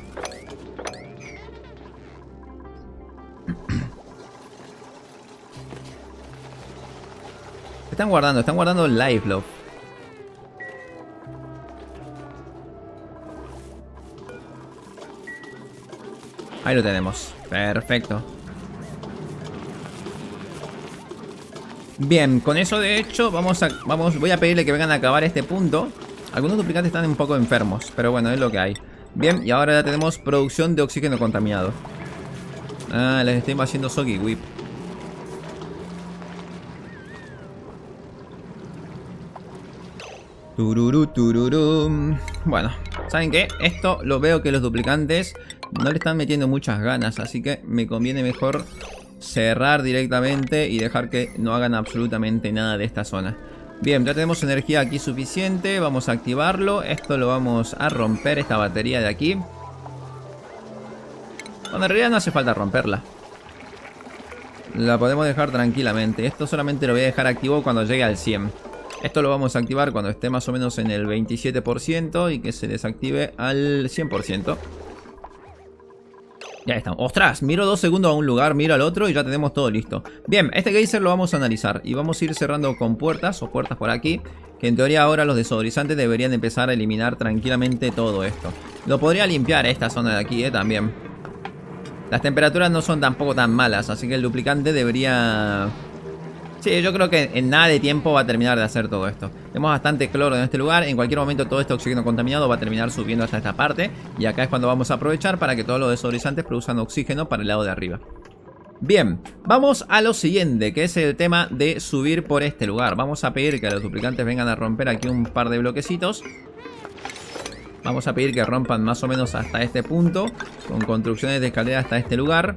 Están guardando Life Love. Ahí lo tenemos. Perfecto. Bien, con eso de hecho voy a pedirle que vengan a acabar este punto. Algunos duplicantes están un poco enfermos, pero bueno, es lo que hay. Bien, y ahora ya tenemos producción de oxígeno contaminado. Ah, les estoy haciendo Soggy Whip. Tururú, tururú. Bueno, ¿saben qué? Esto lo veo que los duplicantes no le están metiendo muchas ganas, así que me conviene mejor cerrar directamente y dejar que no hagan absolutamente nada de esta zona. Bien, ya tenemos energía aquí suficiente. Vamos a activarlo. Esto lo vamos a romper, esta batería de aquí. Bueno, en realidad no hace falta romperla. La podemos dejar tranquilamente. Esto solamente lo voy a dejar activo cuando llegue al 100. Esto lo vamos a activar cuando esté más o menos en el 27% y que se desactive al 100%. Ya está. ¡Ostras! Miro 2 segundos a un lugar, miro al otro y ya tenemos todo listo. Bien, este geyser lo vamos a analizar y vamos a ir cerrando con puertas o puertas por aquí. Que en teoría ahora los desodorizantes deberían empezar a eliminar tranquilamente todo esto. Lo podría limpiar esta zona de aquí, también. Las temperaturas no son tampoco tan malas, así que el duplicante debería... Sí, yo creo que en nada de tiempo va a terminar de hacer todo esto. Tenemos bastante cloro en este lugar. En cualquier momento todo este oxígeno contaminado va a terminar subiendo hasta esta parte. Y acá es cuando vamos a aprovechar para que todos los desodorizantes produzcan oxígeno para el lado de arriba. Bien, vamos a lo siguiente, que es el tema de subir por este lugar. Vamos a pedir que los duplicantes vengan a romper aquí un par de bloquecitos. Vamos a pedir que rompan más o menos hasta este punto, con construcciones de escalera hasta este lugar.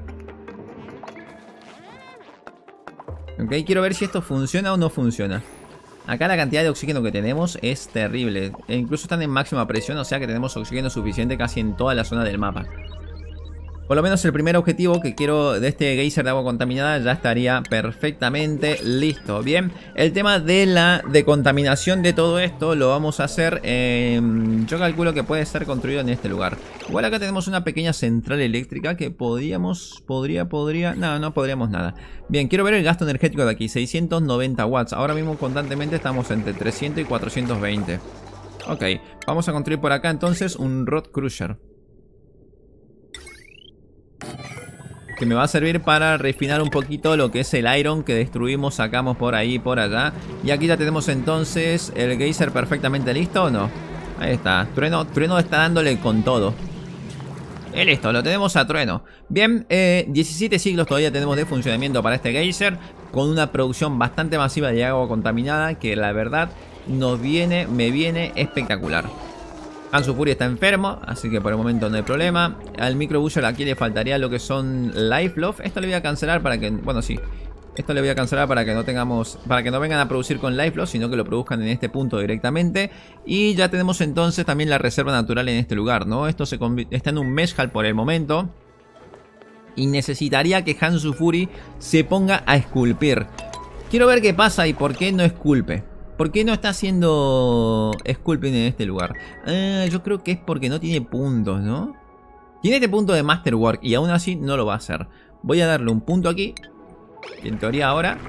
Ok, quiero ver si esto funciona o no funciona. Acá la cantidad de oxígeno que tenemos es terrible. E incluso están en máxima presión, o sea que tenemos oxígeno suficiente casi en toda la zona del mapa. Por lo menos el primer objetivo que quiero de este geyser de agua contaminada ya estaría perfectamente listo. Bien, el tema de la decontaminación de todo esto lo vamos a hacer, yo calculo que puede ser construido en este lugar. Igual acá tenemos una pequeña central eléctrica que podría, no podríamos nada. Bien, quiero ver el gasto energético de aquí, 690 watts. Ahora mismo constantemente estamos entre 300 y 420. Ok, vamos a construir por acá entonces un Road Crusher. Que me va a servir para refinar un poquito lo que es el iron que destruimos, sacamos por ahí y por allá. Y aquí ya tenemos entonces el geyser perfectamente listo, ¿o no? Ahí está, Trueno está dándole con todo. Y listo, lo tenemos a Trueno. Bien, 17 siglos todavía tenemos de funcionamiento para este geyser, con una producción bastante masiva de agua contaminada que la verdad me viene espectacular. Hansu Fury está enfermo, así que por el momento no hay problema. Al Micro Booster aquí le faltaría lo que son Life Love. Esto le voy a cancelar para que... Bueno, sí. Esto le voy a cancelar para que no tengamos... Para que no vengan a producir con Life Love, sino que lo produzcan en este punto directamente. Y ya tenemos entonces también la reserva natural en este lugar, ¿no? Esto está en un Mesh Hall por el momento. Y necesitaría que Hansu Fury se ponga a esculpir. Quiero ver qué pasa y por qué no esculpe. ¿Por qué no está haciendo sculpting en este lugar? Yo creo que es porque no tiene puntos, ¿no? Tiene este punto de Masterwork y aún así no lo va a hacer. Voy a darle un punto aquí. Y en teoría ahora...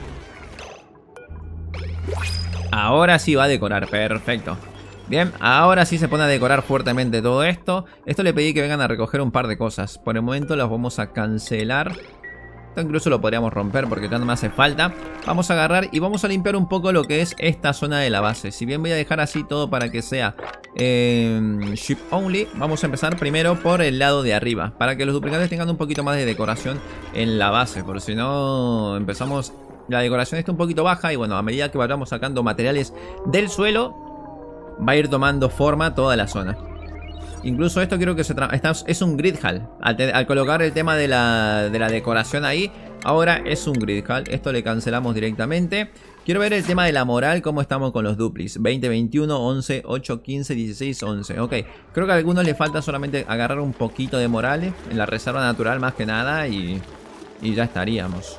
Ahora sí va a decorar, perfecto. Bien, ahora sí se pone a decorar fuertemente todo esto. Esto le pedí que vengan a recoger un par de cosas. Por el momento las vamos a cancelar. Incluso lo podríamos romper porque ya no me hace falta. Vamos a agarrar y vamos a limpiar un poco lo que es esta zona de la base. Si bien voy a dejar así todo para que sea ship only, vamos a empezar primero por el lado de arriba, para que los duplicantes tengan un poquito más de decoración en la base. Porque si no empezamos... La decoración está un poquito baja y bueno, a medida que vayamos sacando materiales del suelo, va a ir tomando forma toda la zona. Incluso esto creo que es un grid hall. Al colocar el tema de la decoración ahí, ahora es un grid hall. Esto le cancelamos directamente. Quiero ver el tema de la moral, cómo estamos con los duplis. 20, 21, 11, 8, 15, 16, 11. Ok, creo que a algunos le falta solamente agarrar un poquito de moral en la reserva natural más que nada y ya estaríamos.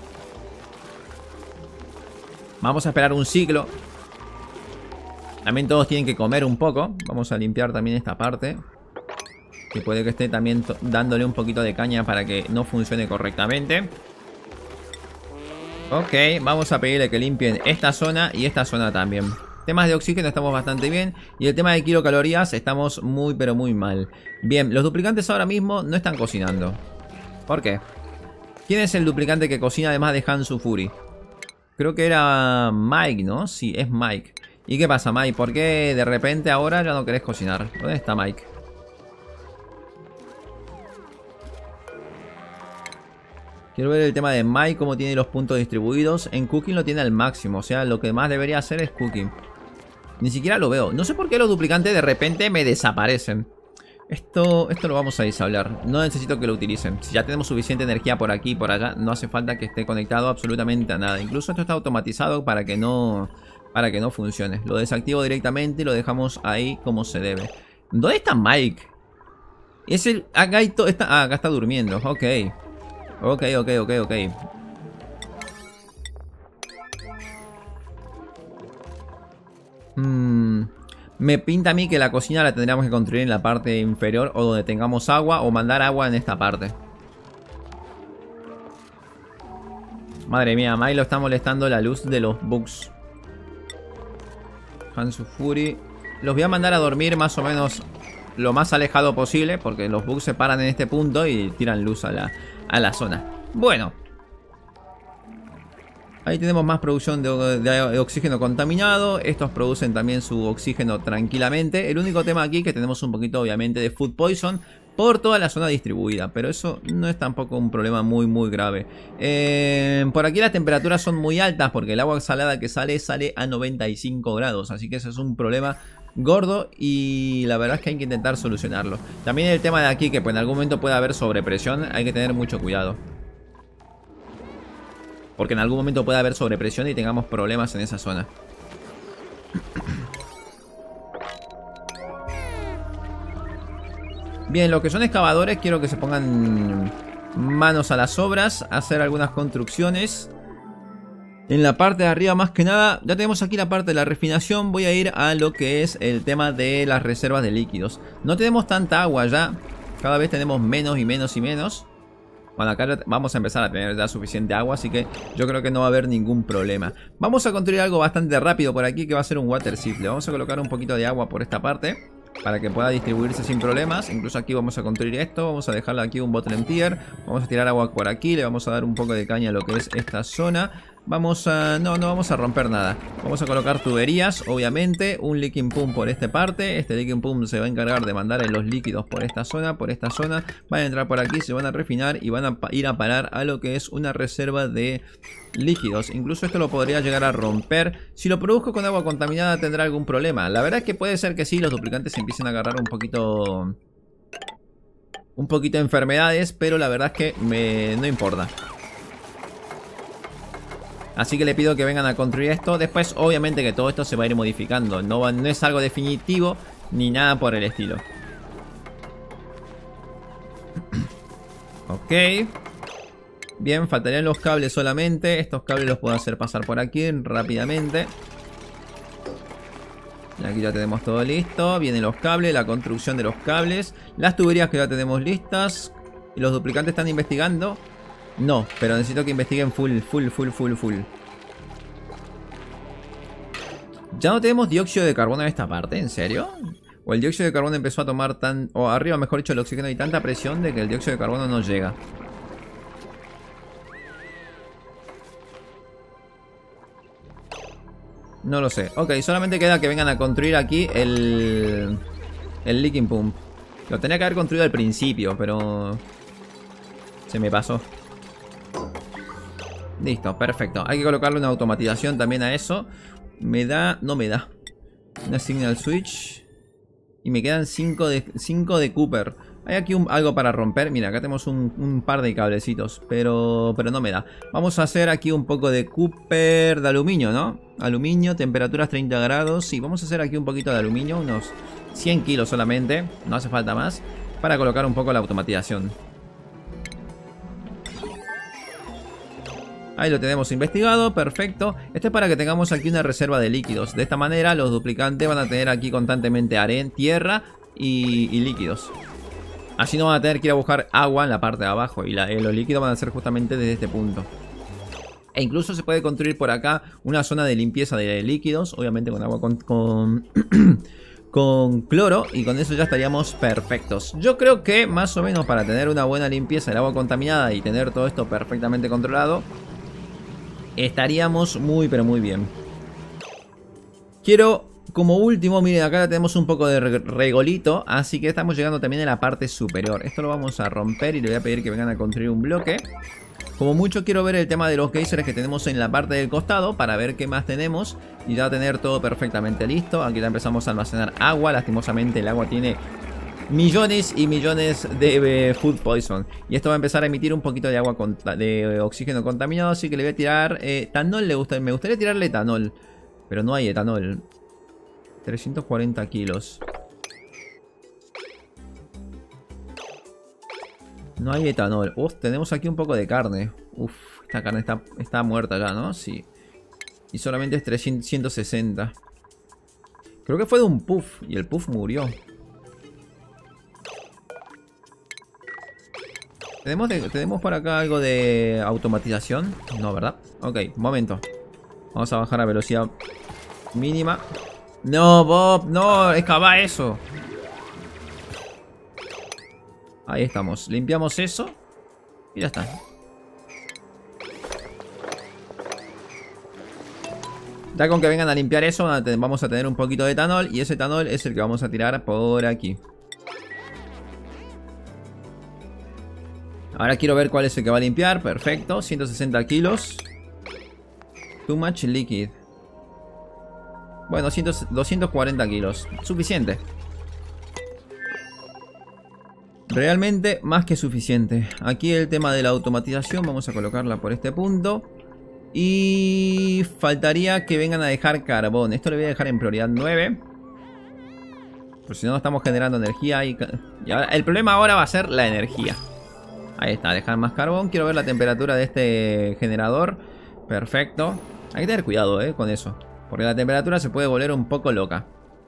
Vamos a esperar un ciclo. También todos tienen que comer un poco. Vamos a limpiar también esta parte, que puede que esté también dándole un poquito de caña para que no funcione correctamente. Ok, vamos a pedirle que limpien esta zona y esta zona también. Temas de oxígeno estamos bastante bien. Y el tema de kilocalorías estamos muy pero muy mal. Bien, los duplicantes ahora mismo no están cocinando. ¿Por qué? ¿Quién es el duplicante que cocina además de Hansu Fury? Creo que era Mike, ¿no? Sí, es Mike. ¿Y qué pasa, Mike? ¿Por qué de repente ahora ya no querés cocinar? ¿Dónde está Mike? Quiero ver el tema de Mike, cómo tiene los puntos distribuidos. En Cooking lo tiene al máximo, o sea, lo que más debería hacer es Cooking. Ni siquiera lo veo. No sé por qué los duplicantes de repente me desaparecen. Esto lo vamos a disablar. No necesito que lo utilicen. Si ya tenemos suficiente energía por aquí y por allá, no hace falta que esté conectado absolutamente a nada. Incluso esto está automatizado para que no funcione. Lo desactivo directamente y lo dejamos ahí como se debe. ¿Dónde está Mike? Es el... Acá está durmiendo. Ok. Ok. Me pinta a mí que la cocina la tendríamos que construir en la parte inferior o donde tengamos agua o mandar agua en esta parte. Madre mía, Milo está molestando la luz de los bugs. Hansu Fury. Los voy a mandar a dormir más o menos lo más alejado posible, porque los bugs se paran en este punto y tiran luz a la zona. Bueno. Ahí tenemos más producción de oxígeno contaminado. Estos producen también su oxígeno tranquilamente. El único tema aquí es que tenemos un poquito obviamente de food poison por toda la zona distribuida, pero eso no es tampoco un problema muy grave. Por aquí las temperaturas son muy altas porque el agua salada que sale a 95 grados, así que ese es un problema gordo y la verdad es que hay que intentar solucionarlo. También el tema de aquí que pues, en algún momento puede haber sobrepresión, hay que tener mucho cuidado. Porque en algún momento puede haber sobrepresión y tengamos problemas en esa zona. Bien, lo que son excavadores, quiero que se pongan manos a las obras, hacer algunas construcciones. En la parte de arriba más que nada, ya tenemos aquí la parte de la refinación. Voy a ir a lo que es el tema de las reservas de líquidos. No tenemos tanta agua ya, cada vez tenemos menos y menos y menos. Bueno, acá vamos a empezar a tener ya suficiente agua, así que yo creo que no va a haber ningún problema. Vamos a construir algo bastante rápido por aquí, que va a ser un water sieve. Vamos a colocar un poquito de agua por esta parte, para que pueda distribuirse sin problemas. Incluso aquí vamos a construir esto, vamos a dejarlo aquí un bottom tier. Vamos a tirar agua por aquí, le vamos a dar un poco de caña a lo que es esta zona. Vamos a... no vamos a romper nada. Vamos a colocar tuberías, obviamente. Un leaking pump por esta parte. Este leaking pump se va a encargar de mandar en los líquidos por esta zona. Van a entrar por aquí, se van a refinar y van a ir a parar a lo que es una reserva de líquidos. Incluso esto lo podría llegar a romper. Si lo produzco con agua contaminada tendrá algún problema. La verdad es que puede ser que sí, los duplicantes empiecen a agarrar un poquito de enfermedades, pero la verdad es que no importa. Así que le pido que vengan a construir esto. Después obviamente que todo esto se va a ir modificando. No es algo definitivo ni nada por el estilo. Ok. Bien, faltarían los cables solamente. Estos cables los puedo hacer pasar por aquí rápidamente. Y aquí ya tenemos todo listo. Vienen los cables, la construcción de los cables. Las tuberías que ya tenemos listas. ¿Y los duplicantes están investigando? No, pero necesito que investiguen full. ¿Ya no tenemos dióxido de carbono en esta parte? ¿En serio? ¿O el dióxido de carbono empezó a tomar o arriba mejor dicho el oxígeno y tanta presión de que el dióxido de carbono no llega? No lo sé. Ok, solamente queda que vengan a construir aquí el leaking pump. Lo tenía que haber construido al principio, pero se me pasó. Listo, perfecto. Hay que colocarle una automatización también a eso. ¿Me da? No me da. Una signal switch. Y me quedan 5 de Cooper. Hay aquí algo para romper. Mira, acá tenemos un par de cablecitos. Pero no me da. Vamos a hacer aquí un poco de Cooper de aluminio, ¿no? Aluminio, temperaturas 30 grados. Sí, vamos a hacer aquí un poquito de aluminio. Unos 100 kilos solamente. No hace falta más. Para colocar un poco la automatización. Ahí lo tenemos investigado, perfecto. Esto es para que tengamos aquí una reserva de líquidos. De esta manera los duplicantes van a tener aquí constantemente arena, tierra y líquidos. Así no van a tener que ir a buscar agua en la parte de abajo. Y los líquidos van a ser justamente desde este punto. E incluso se puede construir por acá una zona de limpieza de líquidos. Obviamente con agua con cloro. Y con eso ya estaríamos perfectos. Yo creo que más o menos para tener una buena limpieza del agua contaminada y tener todo esto perfectamente controlado, estaríamos muy pero muy bien. Quiero como último, miren, acá tenemos un poco de regolito. Así que estamos llegando también a la parte superior. Esto lo vamos a romper y le voy a pedir que vengan a construir un bloque. Como mucho quiero ver el tema de los geysers que tenemos en la parte del costado, para ver qué más tenemos y ya tener todo perfectamente listo. Aquí ya empezamos a almacenar agua. Lastimosamente el agua tiene millones y millones de food poison. Y esto va a empezar a emitir un poquito de agua de oxígeno contaminado. Así que le voy a tirar etanol. Me gustaría tirarle etanol, pero no hay etanol. 340 kilos. No hay etanol. Uf, tenemos aquí un poco de carne. Uf, esta carne está muerta ya, ¿no? Sí. Y solamente es 360. Creo que fue de un puff y el puff murió. ¿Tenemos por acá algo de automatización? No, ¿verdad? Ok, un momento. Vamos a bajar a velocidad mínima. No, Bob, no, excava eso. Ahí estamos, limpiamos eso y ya está. Ya con que vengan a limpiar eso vamos a tener un poquito de etanol. Y ese etanol es el que vamos a tirar por aquí. Ahora quiero ver cuál es el que va a limpiar. Perfecto, 160 kilos. Too much liquid. Bueno, 240 kilos. Suficiente. Realmente más que suficiente. Aquí el tema de la automatización. Vamos a colocarla por este punto. Y faltaría que vengan a dejar carbón. Esto lo voy a dejar en prioridad 9. Por si no estamos generando energía. Y ahora, el problema ahora va a ser la energía. Ahí está, dejar más carbón. Quiero ver la temperatura de este generador. Perfecto. Hay que tener cuidado con eso. Porque la temperatura se puede volver un poco loca.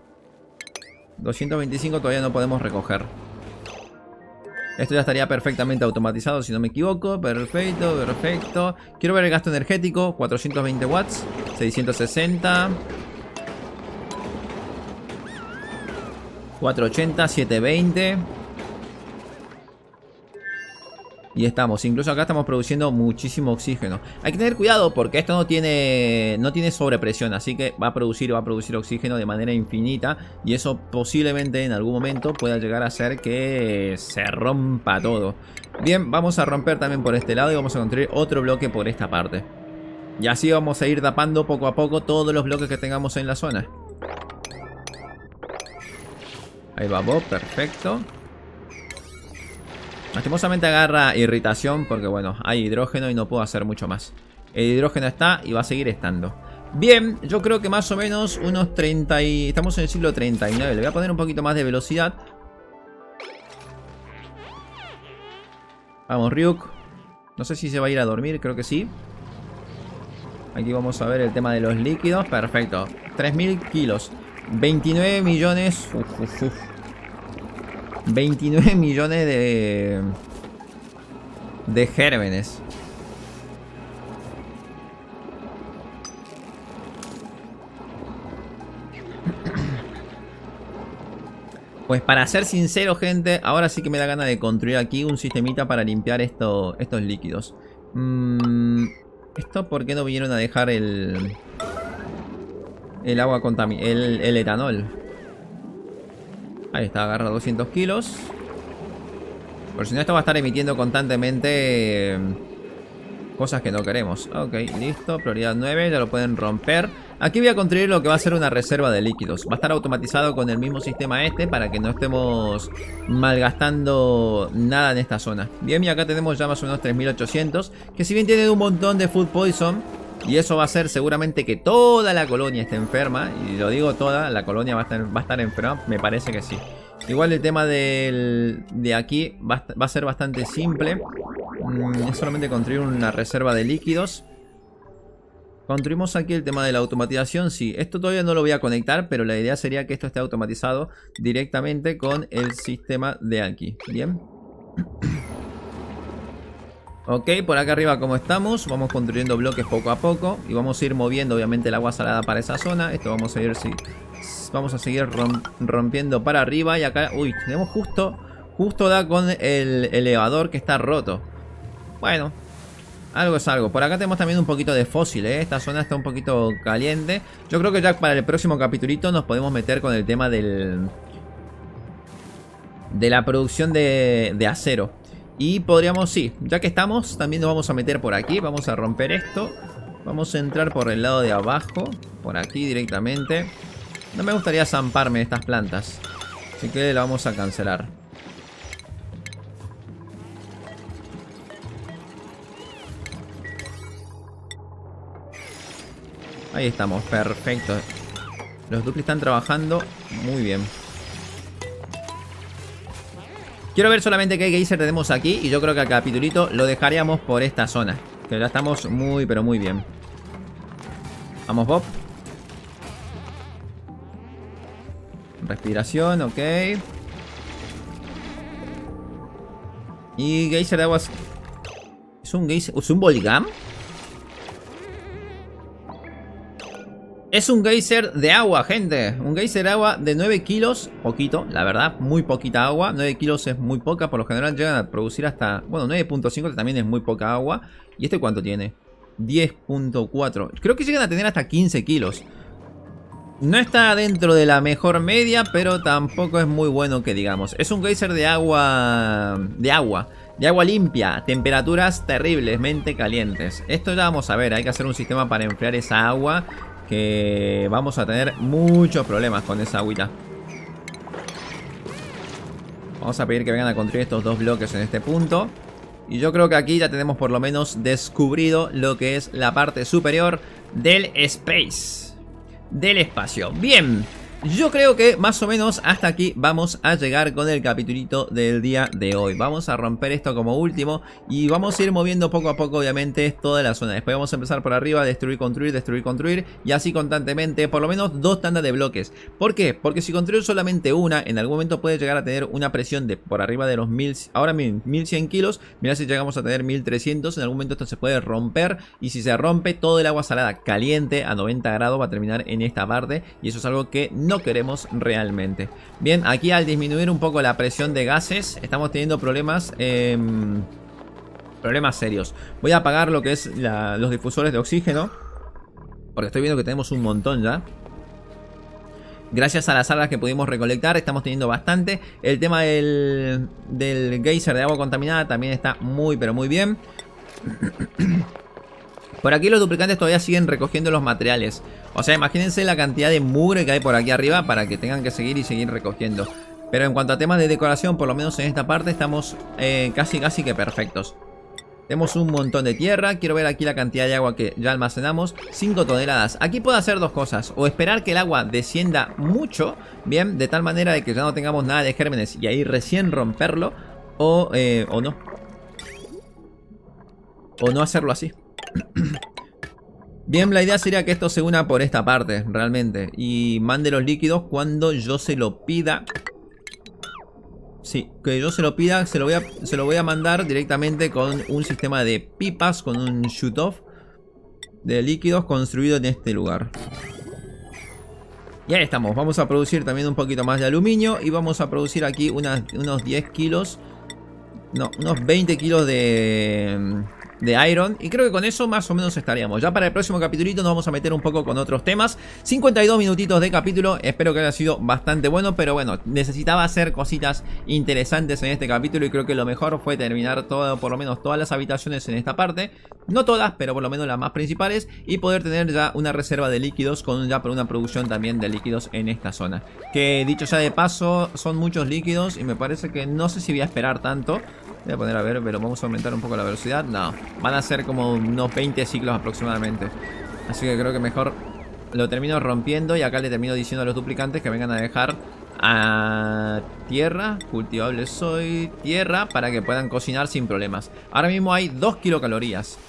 225 todavía no podemos recoger. Esto ya estaría perfectamente automatizado si no me equivoco. Perfecto, perfecto. Quiero ver el gasto energético. 420 watts. 660. 480, 720. Y estamos, incluso acá estamos produciendo muchísimo oxígeno. Hay que tener cuidado porque esto no tiene sobrepresión. Así que va a producir oxígeno de manera infinita. Y eso posiblemente en algún momento pueda llegar a hacer que se rompa todo. Bien, vamos a romper también por este lado y vamos a construir otro bloque por esta parte. Y así vamos a ir tapando poco a poco todos los bloques que tengamos en la zona. Ahí va Bob, perfecto. Lastimosamente agarra irritación porque bueno, hay hidrógeno y no puedo hacer mucho más. El hidrógeno está y va a seguir estando. Bien, yo creo que más o menos unos 30 y... Estamos en el siglo 39. Le voy a poner un poquito más de velocidad. Vamos, Ryuk. No sé si se va a ir a dormir, creo que sí. Aquí vamos a ver el tema de los líquidos. Perfecto, 3000 kilos, 29 millones. 29 millones de gérmenes. Pues para ser sincero, gente, ahora sí que me da ganas de construir aquí un sistemita para limpiar estos líquidos. ¿Esto por qué no vinieron a dejar el agua contaminada? El etanol. Ahí está, agarra 200 kilos. Por si no, esto va a estar emitiendo constantemente cosas que no queremos. Ok, listo, prioridad 9, ya lo pueden romper. Aquí voy a construir lo que va a ser una reserva de líquidos. Va a estar automatizado con el mismo sistema para que no estemos malgastando nada en esta zona. Bien, y acá tenemos ya más o menos 3800, que si bien tienen un montón de food poison, y eso va a hacer seguramente que toda la colonia esté enferma. Y lo digo toda, la colonia va a estar enferma. Me parece que sí. Igual el tema de aquí va a ser bastante simple. Es solamente construir una reserva de líquidos. Construimos aquí el tema de la automatización. Sí, esto todavía no lo voy a conectar, pero la idea sería que esto esté automatizado directamente con el sistema de aquí. Bien. Ok, por acá arriba como estamos, vamos construyendo bloques poco a poco y vamos a ir moviendo obviamente el agua salada para esa zona. Esto vamos a seguir rompiendo para arriba y acá, uy, tenemos justo da con el elevador que está roto. Bueno, algo es algo. Por acá tenemos también un poquito de fósil, esta zona está un poquito caliente. Yo creo que ya para el próximo capitulito nos podemos meter con el tema de la producción de acero. Y podríamos, sí, ya que estamos, también nos vamos a meter por aquí. Vamos a romper esto. Vamos a entrar por el lado de abajo. Por aquí directamente. No me gustaría zamparme estas plantas, así que la vamos a cancelar. Ahí estamos, perfecto. Los duplis están trabajando muy bien. Quiero ver solamente qué geyser tenemos aquí. Y yo creo que al capitulito lo dejaríamos por esta zona, que ya estamos muy, pero muy bien. Vamos, Bob. Respiración, ok. Y geyser de aguas. ¿Es un geyser? ¿Es un Bolgam? Es un geyser de agua, gente. Un geyser de agua de 9 kilos. Poquito, la verdad. Muy poquita agua. 9 kilos es muy poca. Por lo general llegan a producir hasta... Bueno, 9.5 también es muy poca agua. ¿Y este cuánto tiene? 10.4. Creo que llegan a tener hasta 15 kilos. No está dentro de la mejor media, pero tampoco es muy bueno que digamos. Es un geyser de agua... De agua limpia. Temperaturas terriblemente calientes. Esto ya vamos a ver. Hay que hacer un sistema para enfriar esa agua, que vamos a tener muchos problemas con esa agüita. Vamos a pedir que vengan a construir estos dos bloques en este punto. Y yo creo que aquí ya tenemos por lo menos descubrido lo que es la parte superior del space. Del espacio. Bien. Yo creo que más o menos hasta aquí vamos a llegar con el capitulito del día de hoy. Vamos a romper esto como último y vamos a ir moviendo poco a poco, obviamente, toda la zona. Después vamos a empezar por arriba, destruir, construir y así constantemente, por lo menos 2 tandas de bloques. ¿Por qué? Porque si construyo solamente una, en algún momento puede llegar a tener una presión de por arriba de los 1000, ahora 1100 kilos. Mirá si llegamos a tener 1300, en algún momento esto se puede romper y si se rompe, todo el agua salada caliente a 90 grados va a terminar en esta parte y eso es algo que no queremos realmente. Bien, aquí al disminuir un poco la presión de gases estamos teniendo problemas serios. Voy a apagar lo que es los difusores de oxígeno, porque estoy viendo que tenemos un montón ya. Gracias a las algas que pudimos recolectar estamos teniendo bastante. El tema del geyser de agua contaminada también está muy pero muy bien. Por aquí los duplicantes todavía siguen recogiendo los materiales. O sea, imagínense la cantidad de mugre que hay por aquí arriba para que tengan que seguir recogiendo. Pero en cuanto a temas de decoración, por lo menos en esta parte estamos casi que perfectos. Tenemos un montón de tierra. Quiero ver aquí la cantidad de agua que ya almacenamos. 5 toneladas. Aquí puedo hacer dos cosas. O esperar que el agua descienda mucho. Bien, de tal manera de que ya no tengamos nada de gérmenes y ahí recién romperlo. O no. O no hacerlo así. Bien, la idea sería que esto se una por esta parte, realmente. Y mande los líquidos cuando yo se lo pida. Sí, que yo se lo pida, se lo voy a mandar directamente con un sistema de pipas, con un shoot-off de líquidos construido en este lugar. Y ahí estamos, vamos a producir también un poquito más de aluminio y vamos a producir aquí unos 10 kilos, no, unos 20 kilos de iron. Y creo que con eso más o menos estaríamos. Ya para el próximo capitulito nos vamos a meter un poco con otros temas. 52 minutitos de capítulo. Espero que haya sido bastante bueno. Pero bueno, necesitaba hacer cositas interesantes en este capítulo. Y creo que lo mejor fue terminar todo, por lo menos todas las habitaciones en esta parte. No todas, pero por lo menos las más principales. Y poder tener ya una reserva de líquidos con ya por una producción también de líquidos en esta zona. Que dicho ya de paso, son muchos líquidos. Y me parece que no sé si voy a esperar tanto. Voy a poner a ver, pero vamos a aumentar un poco la velocidad. No, van a ser como unos 20 ciclos aproximadamente. Así que creo que mejor lo termino rompiendo. Y acá le termino diciendo a los duplicantes que vengan a dejar a tierra, cultivable soy, tierra, para que puedan cocinar sin problemas. Ahora mismo hay 2 kilocalorías.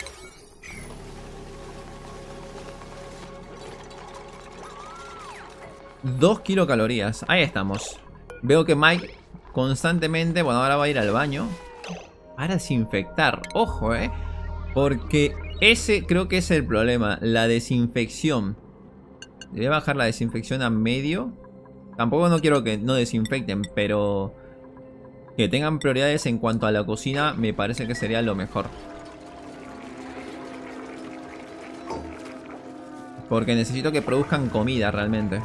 ...2 kilocalorías, ahí estamos. Veo que Mike constantemente... Bueno, ahora va a ir al baño para desinfectar. Ojo, porque ese creo que es el problema. La desinfección. Voy a bajar la desinfección a medio. Tampoco no quiero que no desinfecten, pero que tengan prioridades en cuanto a la cocina me parece que sería lo mejor. Porque necesito que produzcan comida realmente.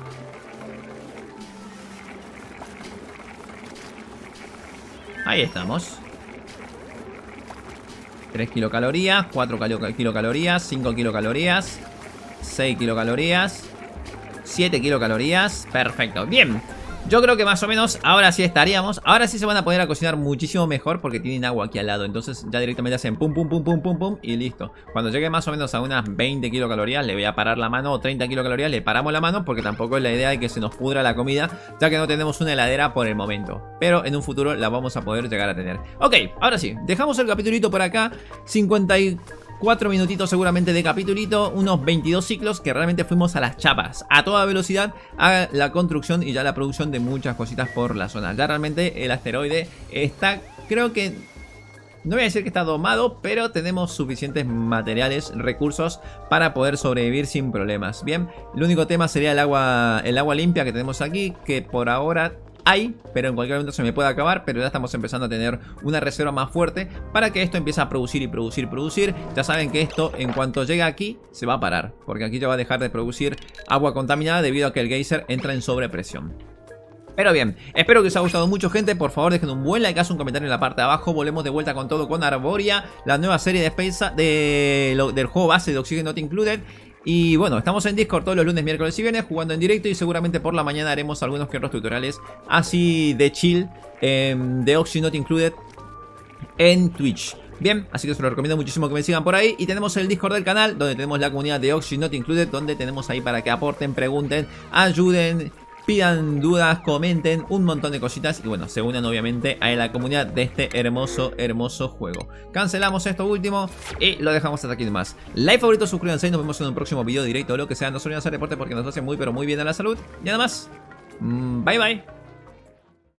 Ahí estamos. 3 kilocalorías, 4 kilocalorías, 5 kilocalorías, 6 kilocalorías, 7 kilocalorías. Perfecto, bien. Yo creo que más o menos ahora sí estaríamos. Ahora sí se van a poder cocinar muchísimo mejor porque tienen agua aquí al lado. Entonces ya directamente hacen pum, pum, pum, pum, pum, pum y listo. Cuando llegue más o menos a unas 20 kilocalorías le voy a parar la mano, o 30 kilocalorías le paramos la mano, porque tampoco es la idea de que se nos pudra la comida, ya que no tenemos una heladera por el momento. Pero en un futuro la vamos a poder llegar a tener. Ok, ahora sí, dejamos el capitulito por acá. 4 minutitos seguramente de capitulito, unos 22 ciclos que realmente fuimos a las chapas, a toda velocidad, a la construcción y ya la producción de muchas cositas por la zona. Ya realmente el asteroide está, creo que, no voy a decir que está domado, pero tenemos suficientes materiales, recursos para poder sobrevivir sin problemas. Bien, el único tema sería el agua limpia que tenemos aquí, que por ahora hay, pero en cualquier momento se me puede acabar. Pero ya estamos empezando a tener una reserva más fuerte para que esto empiece a producir y producir. Ya saben que esto, en cuanto llega aquí, se va a parar, porque aquí ya va a dejar de producir agua contaminada debido a que el geyser entra en sobrepresión. Pero bien, espero que os haya gustado mucho, gente. Por favor, dejen un buen like, un comentario en la parte de abajo. Volvemos de vuelta con todo con Arboria, la nueva serie de Space del juego base de Oxygen Not Included. Y bueno, estamos en Discord todos los lunes, miércoles y viernes jugando en directo. Y seguramente por la mañana haremos algunos que otros tutoriales así de chill de Oxygen Not Included en Twitch. Bien, así que os lo recomiendo muchísimo que me sigan por ahí. Y tenemos el Discord del canal, donde tenemos la comunidad de Oxygen Not Included, donde tenemos ahí para que aporten, pregunten, ayuden, pidan dudas, comenten un montón de cositas. Y bueno, se unan obviamente a la comunidad de este hermoso juego. Cancelamos esto último y lo dejamos hasta aquí nomás. Like, favorito, suscríbanse y nos vemos en un próximo video directo o lo que sea. No se olviden hacer deporte porque nos hace muy pero muy bien a la salud. Y nada más, bye bye.